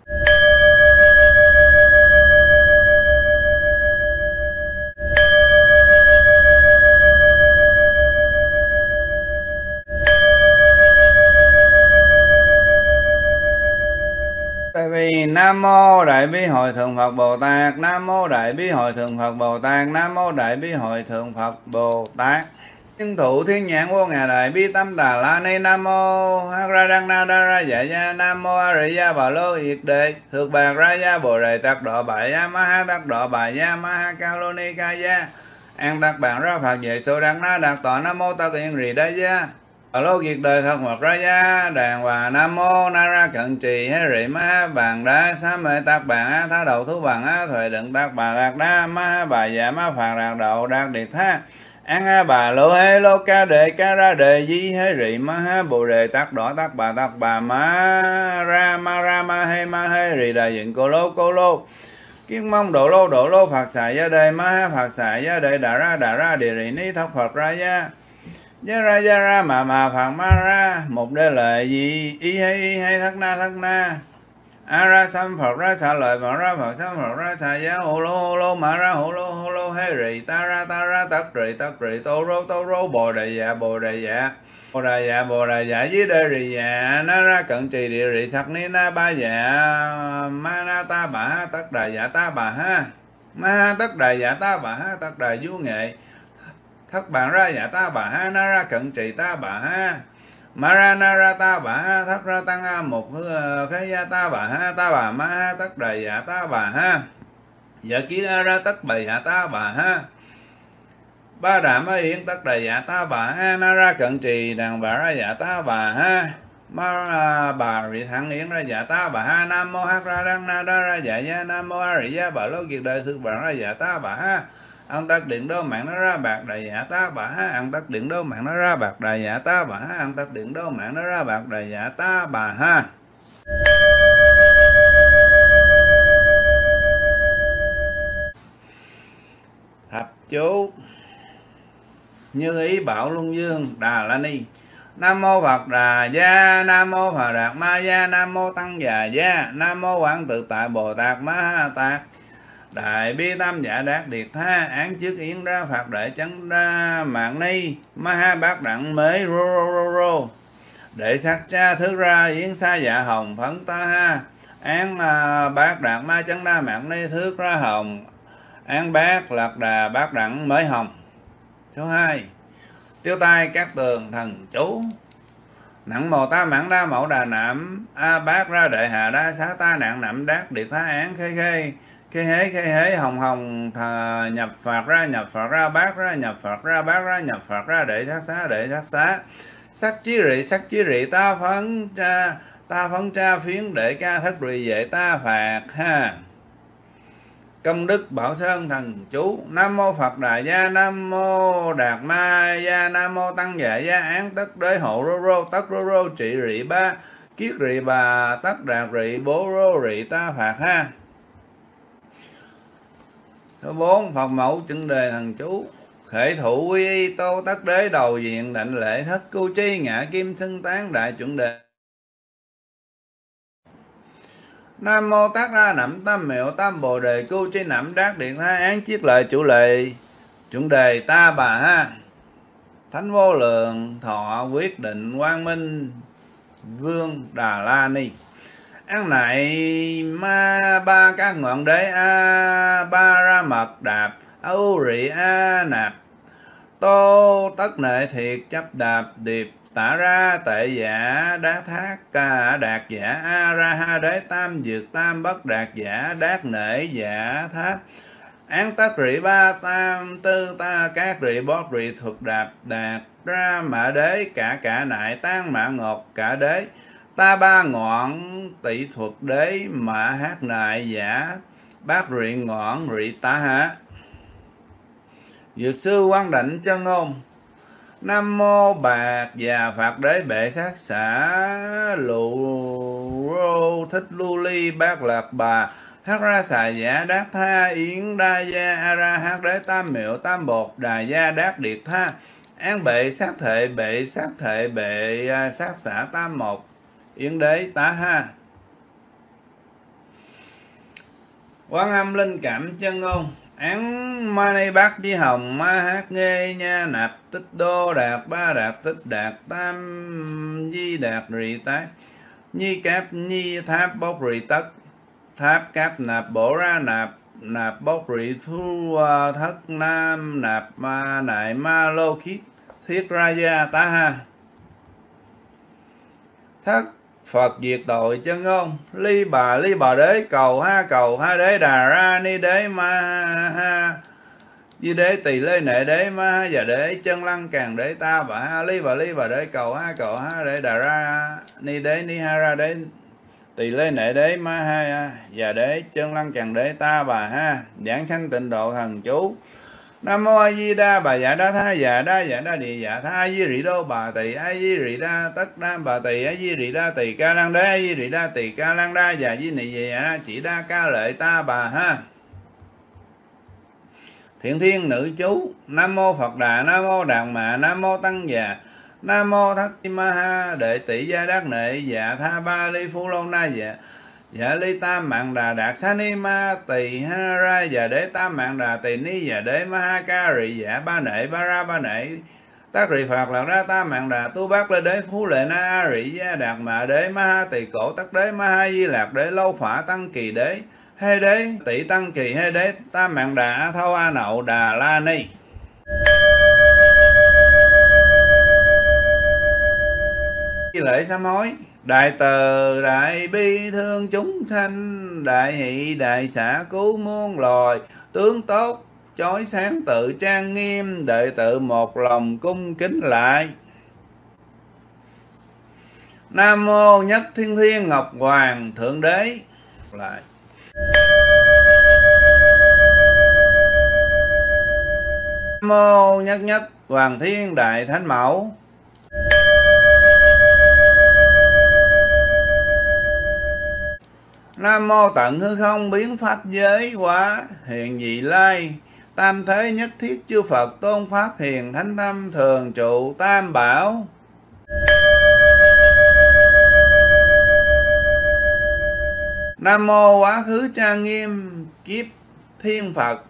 tại vì Nam mô Đại Bi Hội Thượng Phật Bồ Tát, Nam mô Đại Bi Hội Thượng Phật Bồ Tát, Nam mô Đại Bi Hội Thượng Phật Bồ Tát. Thiên thủ thiên nhãn vô ngà đại bi tâm đà la ni. Nam mô hắc ra đăng na đa ra dạ gia. Nam mô a ri gia bà lô yết đề thược bạc ra gia bồ đề tắc đọ bà gia ma ha tắc đọ bà gia ma ha cao lô ni ca gia an tắc bản ra phật dạy số đăng na đạt tọa. Nam mô tắc yên rì đa gia bà lô kiệt đời thật mật ra gia đàn hòa. Nam mô na ra cận trì hay rị ma ha bàn đa sa mê tắc bản á tha đầu thú bằng á thời đựng tắc bà gạt đa ma ha bà dạ ma phạt đạt đậu đạt điệt tha an ha bà lô hê lô ca đề ca ra đề di hê rị ma ha bồ đề tắc đỏ tắc bà tắc bà ma ra ma ra ma hê ma hê rị đà dựng cô lô cô lô kiến mong độ lô độ lô phật xạ gia đề ma ha phật xạ gia đề đà ra đà ra địa rị ni thất phật ra gia gia ra gia ra mà mà phật ma ra một đề lệ gì y hay y hay thất na thất na a ra sam phật ra xạ lợi mà ra phật sam phật ra xạ giá hồ lô hồ lô mà ra hồ lô hồ lô hê rì ta ra ta ra tất rì tất rì tô rô tô rô bồ đề dạ bồ đề dạ bồ đề dạ bồ đề dạ với đề rì dạ na ra cận trì địa rì sắc ni na ba dạ ma na ta bà ha tất đà dạ ta bà ha ma ha tất đà dạ ta bà ha tất đà du nghệ thất bạn ra dạ ta bà ha na ra cận trì ta bà ha Maranarata bà ha thất ra tăng a một khế gia ta bà ha ta bà ma ha tất đầy dạ ta bà ha dạ kiến a ra tất bày dạ ta bà ha ba đạm a yến tất đầy dạ ta bà ha na ra cận trì đàn bà ra dạ ta bà ha ma bà rị thắng yến ra dạ ta bà ha. Nam mô hắc ra đăng na đa ra dạ ya. Nam mô a rị gia bà lô kiệt đời thực bản ra dạ ta bà ha. Ăn tắc điện đô mạng nó ra bạc đại dạ ta bà ha. Ăn tắc điện đô mạng nó ra bạc đại dạ ta bà ha. Ăn tắc điện đô mạng nó ra bạc đại dạ ta bà ha. Thập chú Như Ý Bảo Luân Dương Đà La Ni. Nam mô Phật Đà Gia. Nam mô Phật Đạt Ma Gia. Nam mô Tăng Già Gia. Nam mô Quảng Tự Tại Bồ Tát Ma Ha Tát. Đại bi tam dạ đạt điệt tha. Án trước yến ra Phật đệ chấn ra mạng ni. Ma Ha bát đặng mới rô rô rô rô. Đệ sắc cha thức ra yến sa dạ hồng phấn ta ha. Án à, bát đặng ma chấn ra mạng ni thước ra hồng. Án bát lạc đà bát đặng mới hồng. Số hai. Tiêu tai các tường thần chú. Nặng mồ ta mãn đa mẫu đà nạm. A bát ra đệ hà đa xá ta nạn nậm đát điệt tha án khê khê. Khê hế khê hế hồng hồng thà, nhập Phật ra nhập Phật ra bát ra nhập Phật ra bát ra nhập Phật ra đệ sát xá đệ sát xá. Sắc chí rị sắc chí rị ta phấn tra ta phấn tra phiến đệ ca thất rị vệ ta phạt ha. Công đức Bảo Sơn thần chú. Nam mô Phật Đà Gia. Nam mô Đạt Ma Gia. Nam mô Tăng Dạ Gia. Án tất đế hộ rô rô tất rô rô trị rị ba kiết rị bà tất đạt rị bố rô rị ta phạt ha. Số bốn. Phật mẫu chân đề thần chú. Khệ thụ quy y tô tất đế đầu diện đảnh lễ thất cu chi ngã kim xưng tán đại chuẩn đề. Nam mô tác ra nậm tam miệu tam bồ đề cu chi nậm đát điện tha án chiết lợi chủ lệ chuẩn đề ta bà ha. Thánh vô lượng thọ quyết định quang minh vương Đà La Ni. Án này ma ba các ngọn đế a ba ra mật đạp a u rị a nạp tô tất nệ thiệt chấp đạp điệp tả ra tệ giả đá thác ca đạt giả a ra ha đế tam dược tam bất đạt giả đát nể giả tháp. Án tất rị ba tam tư ta các rị bót rị thuật đạp đạt ra mã đế cả cả nại tan mã ngọt cả đế ta ba ngọn tỷ thuật đế mã hát nại giả bát rị ngọn rị tá hạ. Dược sư Quang Đảnh chân ngôn. Nam mô Bạc Già Phật Đế Bệ Sát Xã Lụ Rô Thích Lưu Ly Bát Lạc Bà Hát Ra Xà Giả Đát Tha Yến Đa Gia A Ra Hát Đế Tam Miệu Tam Bột Đà Gia Đát Điệt Tha Án Bệ Sát Thệ Bệ Sát Thệ Bệ Sát Xã Tam Một Yến Đế Tá Ha. Quán Âm Linh Cảm chân ngôn. Án ma ni bát di hồng ma hát nghê nha nạp tích đô đạt ba đạt tích đạt tam di đạt rị tác nhi cáp nhi tháp bốc rị tất tháp cáp nạp bổ ra nạp nạp bốc rị thu thất nam nạp ma nại ma lô khiết thiết ra gia tá ha. Thất Phật diệt tội chân ngôn. Ly bà ly bà đế cầu ha cầu ha đế đà ra ni đế ma ha di đế tỳ lê nệ đế ma ha và đế chân lăng càng đế ta bà ha. Ly bà ly bà đế cầu ha cầu ha đế đà ra ni đế ni ha ra đế tỳ lê nệ đế ma ha và đế chân lăng càng đế ta bà ha. Giảng sanh tịnh độ thần chú. Nam mô A Di Đà bà dạ đa tha dạ đa dạ đa địa dạ tha A Di Rị Đô bà tỳ A Di Rị Đa tất đa bà tỳ A Di Rị Đa tỳ ca lăng đế A Di Rị Đa tỳ ca lăng đa dạ di nị dạ đa chỉ đa ca lệ ta bà ha. Thiện thiên nữ chú. Nam mô Phật Đà. Nam mô Đạt Mạ. Nam mô Tăng Già. Nam mô Thất Ma Ha đệ tỷ gia đắc nệ dạ tha ba ly phu lô na dạ dạ ly tam mạng đà đạt sa ni ma tỳ ha ra dạ đế tam mạng đà tỳ ni dạ đế ma ha ca rị dạ ba nệ ba ra ba nệ tác rị Phật lạc ra tam mạng đà tu bát lê đế phú lệ na a rị gia đạt mạ đế ma ha tỳ cổ tắc đế ma ha di lạc đế lâu phả tăng kỳ đế hê đế tỷ tăng kỳ hê đế tam mạng đà a thâu a nậu Đà La Ni. Lễ sám hối. Đại từ đại bi thương chúng sanh, đại hỷ đại xả cứu muôn loài, tướng tốt chói sáng tự trang nghiêm, đệ tử một lòng cung kính lại. Nam mô Nhất Thiên Thiên Ngọc Hoàng Thượng Đế. Lại Nam mô Nhất Nhất Hoàng Thiên Đại Thánh Mẫu. Nam mô Tận Hư Không Biến Pháp Giới Quả Hiện Vị Lai. Tam Thế Nhất Thiết Chư Phật Tôn Pháp Hiền Thánh Tâm Thường Trụ Tam Bảo. Nam mô Quá Khứ Trang Nghiêm Kiếp Thiên Phật.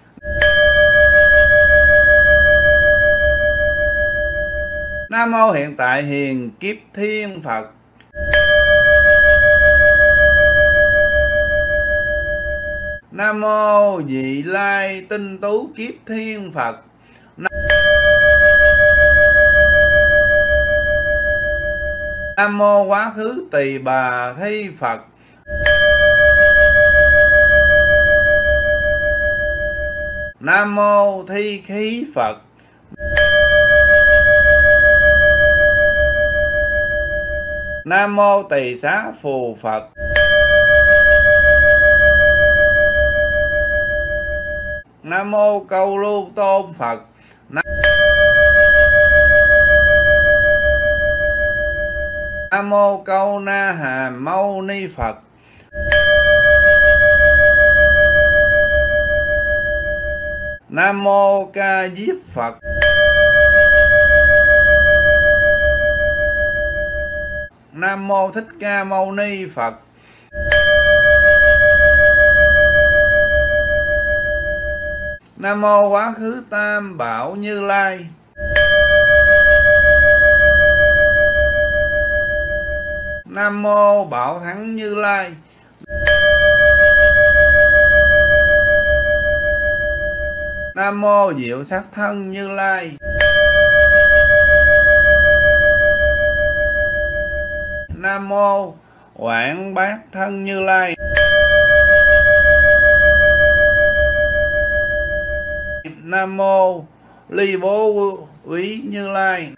Nam mô Hiện Tại Hiền Kiếp Thiên Phật. Nam mô Vị Lai Tinh Tú Kiếp Thiên Phật. Nam mô Quá Khứ Tỳ Bà Thi Phật. Nam mô Thi Khí Phật. Nam mô Tỳ Xá Phù Phật. Nam mô Câu Lưu Tôn Phật. Nam mô Câu Na Hàm Mâu Ni Phật. Nam mô Ca Diếp Phật. Nam mô Thích Ca Mâu Ni Phật. Nam mô Quá Khứ Tam Bảo Như Lai. Nam mô Bảo Thắng Như Lai. Nam mô Diệu Sắc Thân Như Lai. Nam mô Quảng Bát Thân Như Lai. Nam mô Ly Bố Quý Như Lai.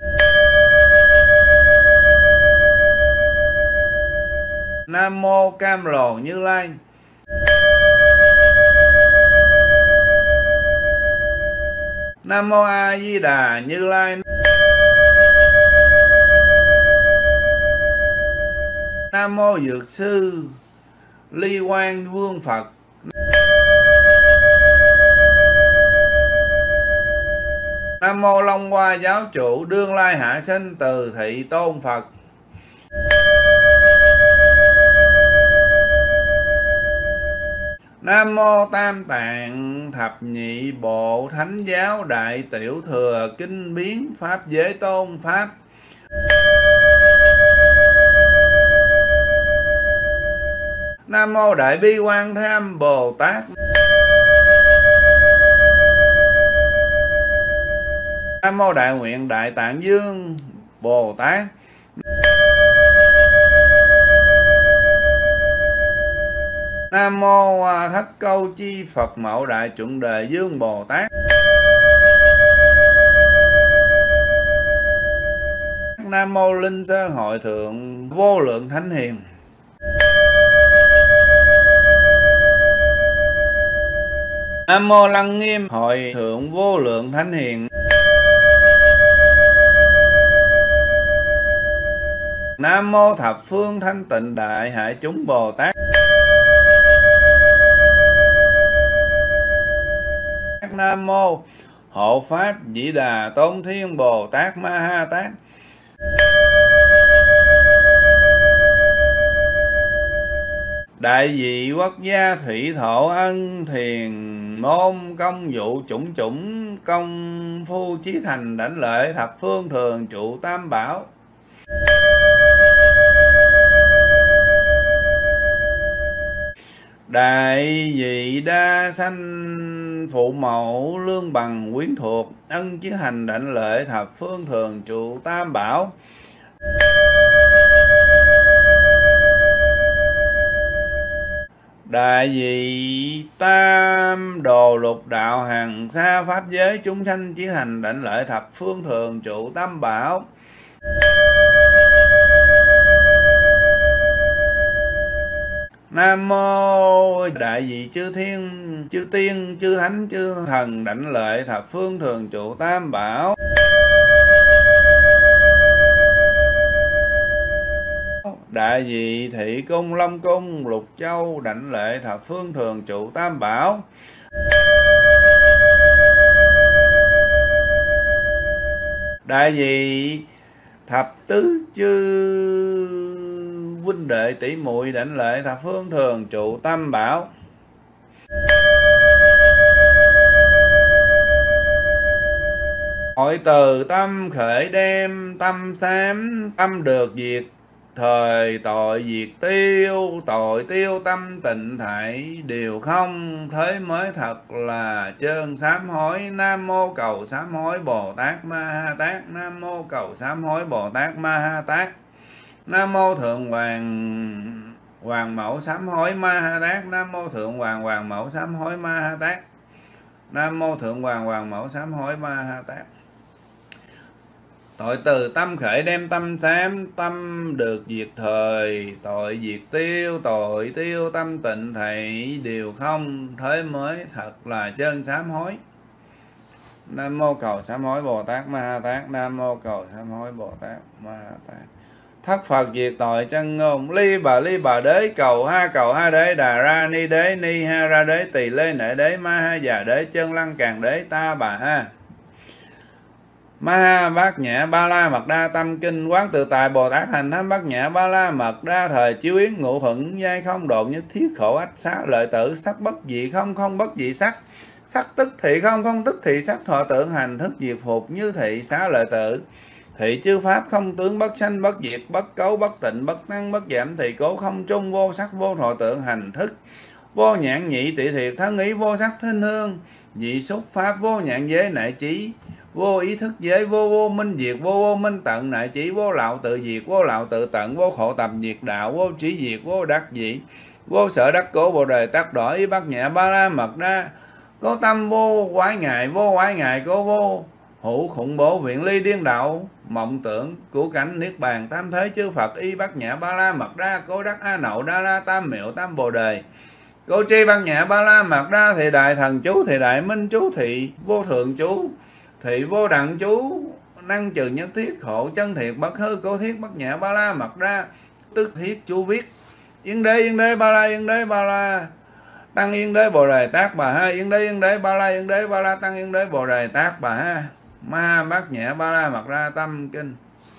Nam mô Cam Lồ Như Lai. Nam mô A Di Đà Như Lai. Nam mô Dược Sư Ly Quang Vương Phật. Nam mô Long Hoa Giáo Chủ Đương Lai Hạ Sinh Từ Thị Tôn Phật. Nam mô Tam Tạng Thập Nhị Bộ Thánh Giáo Đại Tiểu Thừa Kinh Biến Pháp Giới Tôn Pháp. Nam mô Đại Bi Quan Tham Bồ Tát. Nam mô Đại Nguyện Đại Tạng Dương Bồ Tát. Nam mô Thất Câu Chi Phật Mẫu Đại Chuẩn Đề Dương Bồ Tát. Nam mô Linh Sơn Hội Thượng Vô Lượng Thánh Hiền. Nam mô Lăng Nghiêm Hội Thượng Vô Lượng Thánh Hiền. Nam mô Thập Phương Thanh Tịnh Đại Hải Chúng Bồ Tát. Nam mô Hộ Pháp Di Đà Tôn Thiên Bồ Tát Ma Ha Tát. Đại vị quốc gia thủy thổ ân thiền môn công vụ chủng chủng công phu chí thành đảnh lễ thập phương thường trụ tam bảo. Đại vị đa sanh phụ mẫu lương bằng quyến thuộc ân chí thành đảnh lễ thập phương thường trụ tam bảo. Đại vị tam đồ lục đạo hàng xa pháp giới chúng sanh chí thành đảnh lễ thập phương thường trụ tam bảo. Nam mô đại vị chư thiên chư tiên chư thánh chư thần đảnh lễ thập phương thường trụ tam bảo. Đại vị thị cung long cung lục châu đảnh lễ thập phương thường trụ tam bảo. Đại vị thập tứ chư huynh đệ tỷ muội đảnh lễ thập phương thường trụ tam bảo. Hội từ tâm khởi đem tâm sám tâm được diệt thời tội diệt tiêu tội tiêu tâm tịnh thảy đều không thế mới thật là trơn sám hối. Nam mô cầu sám hối Bồ Tát Ma Ha Tát. Nam mô cầu sám hối Bồ Tát Ma Ha Tát. Nam mô thượng hoàng hoàng mẫu sám hối Ma Ha Tát. Nam mô thượng hoàng hoàng mẫu sám hối Ma Ha Tát. Nam mô thượng hoàng hoàng mẫu sám hối Ma Ha Tát. Tội từ tâm khởi đem tâm sám tâm được diệt thời tội diệt tiêu tội tiêu tâm tịnh thảy đều không thế mới thật là chân sám hối. Nam mô cầu sám hối Bồ Tát Ma Ha Tát. Nam mô cầu sám hối Bồ Tát Ma Ha Tát. Thất Phật diệt tội chân ngôn ly bà ly bà đế cầu ha cầu ha đế đà ra ni đế ni ha ra đế tỳ lê nệ đế ma ha già đế chân lăng càng đế ta bà ha. Ma Ha Bát Nhã Ba La Mật Đa Tâm Kinh. Quán tự tại Bồ Tát hành thánh Bát Nhã Ba La Mật Đa thời chiếu yến ngũ thuận giai không độn nhất thiết khổ ách xá lợi tử sắc bất dị không không bất dị sắc sắc tức thị không không tức thị sắc thọ tưởng hành thức diệt phục như thị xá lợi tử thị chư pháp không tướng bất sanh bất diệt bất cấu bất tịnh bất tăng bất giảm thị cố không trung vô sắc vô thọ tưởng hành thức vô nhãn nhị tị thiệt thân ý vô sắc thinh hương dị xúc pháp vô nhãn giới nại trí vô ý thức giới vô vô minh diệt vô vô minh tận nại chỉ vô lạo tự diệt vô lạo tự tận vô khổ tập diệt đạo vô trí diệt vô đắc dị vô sở đắc cố bồ đề tác đổi ý Bát Nhã Ba La Mật Đa có tâm vô quái ngại vô quái ngại cố vô hữu khủng bố viện ly điên đạo mộng tưởng của cảnh niết bàn tam thế chư Phật y Bát Nhã Ba La Mật Đa cố đắc a nậu đa la tam miệu tam bồ đề cố tri Bát Nhã Ba La Mật Đa thì đại thần chú thì đại minh chú thị vô thượng chú thị vô đặng chú năng trừ nhất thiết khổ chân thiệt bất hư cố thiết Bát Nhã Ba La Mật Đa tức thiết chú viết yên đế yên đế ba la yên đế ba la tăng yên đế bồ đề tác bà ha yên đế yên đế ba la yên đế ba la tăng yên đế bồ đề tác bà ha. Ma Ha Bát Nhã Ba La Mật Đa Tâm Kinh.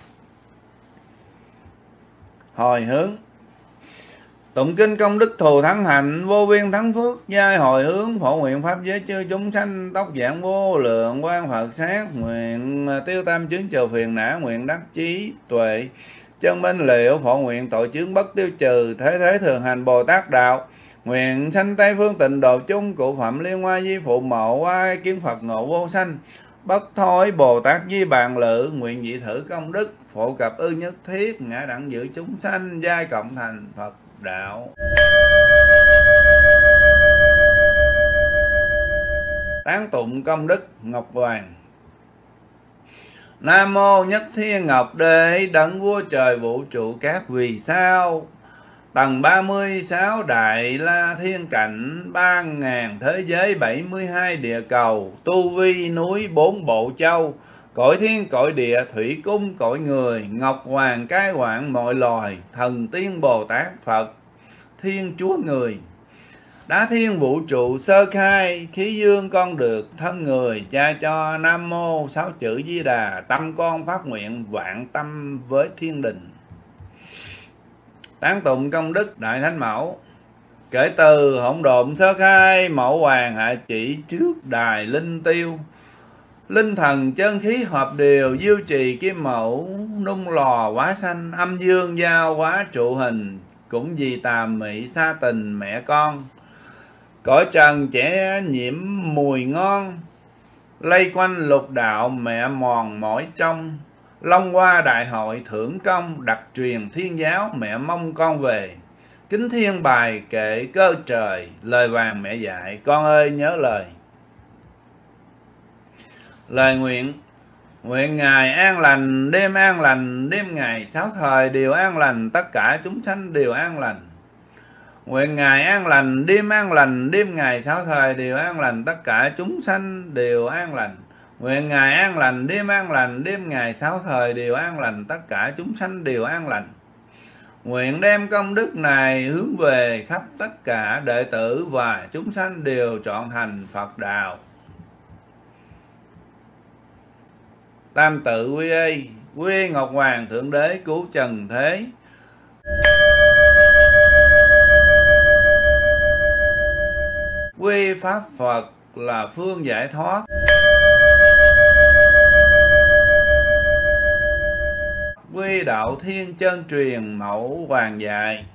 Hồi hướng tụng kinh công đức thù thắng hạnh vô biên thắng phước giai hồi hướng phổ nguyện pháp giới chư chúng sanh tóc dạng vô lượng quan Phật sát nguyện tiêu tam chướng trừ phiền não nguyện đắc chí tuệ chân minh liệu phổ nguyện tội chướng bất tiêu trừ thế thế thường hành Bồ Tát đạo nguyện sanh Tây phương tịnh độ chung cụ phẩm liên hoa di phụ mộ qua kiến Phật ngộ vô sanh bất thối Bồ Tát di bàn lự nguyện dị thử công đức phổ cập ư nhất thiết ngã đẳng giữ chúng sanh giai cộng thành Phật đạo. Tán tụng công đức Ngọc Hoàng. Nam mô Nhất Thiên Ngọc Đế đấng vua trời vũ trụ các vì sao tầng ba mươi sáu đại la thiên cảnh ba ngàn thế giới bảy mươi hai địa cầu tu vi núi bốn bộ châu cõi thiên cõi địa thủy cung cõi người Ngọc Hoàng cai quản mọi loài thần tiên Bồ Tát Phật Thiên Chúa người đá thiên vũ trụ sơ khai khí dương con được thân người cha cho. Nam mô sáu chữ Di Đà tâm con phát nguyện vạn tâm với thiên đình. Tán tụng công đức Đại Thánh Mẫu. Kể từ hỗn độn sơ khai mẫu hoàng hạ chỉ trước đài linh tiêu linh thần chân khí hợp điều diêu trì kim mẫu nung lò quá xanh âm dương giao hóa trụ hình cũng vì tà mị sa tình mẹ con cõi trần trẻ nhiễm mùi ngon lây quanh lục đạo mẹ mòn mỏi trong long hoa đại hội thưởng công đặc truyền thiên giáo mẹ mong con về kính thiên bài kệ cơ trời lời vàng mẹ dạy con ơi nhớ lời. Lời nguyện nguyện ngày an lành đêm an lành đêm ngày sáu thời đều an lành tất cả chúng sanh đều an lành. Nguyện ngày an lành, đêm an lành, đêm ngày sáu thời đều an lành, tất cả chúng sanh đều an lành. Nguyện ngày an lành, đêm an lành, đêm ngày sáu thời đều an lành, tất cả chúng sanh đều an lành. Nguyện đem công đức này hướng về khắp tất cả đệ tử và chúng sanh đều trọn thành Phật đạo. Tam tự quy y, quy Ngọc Hoàng Thượng Đế cứu trần thế. Quy Pháp Phật là phương giải thoát. Quy Đạo Thiên chân truyền mẫu hoàng dạy.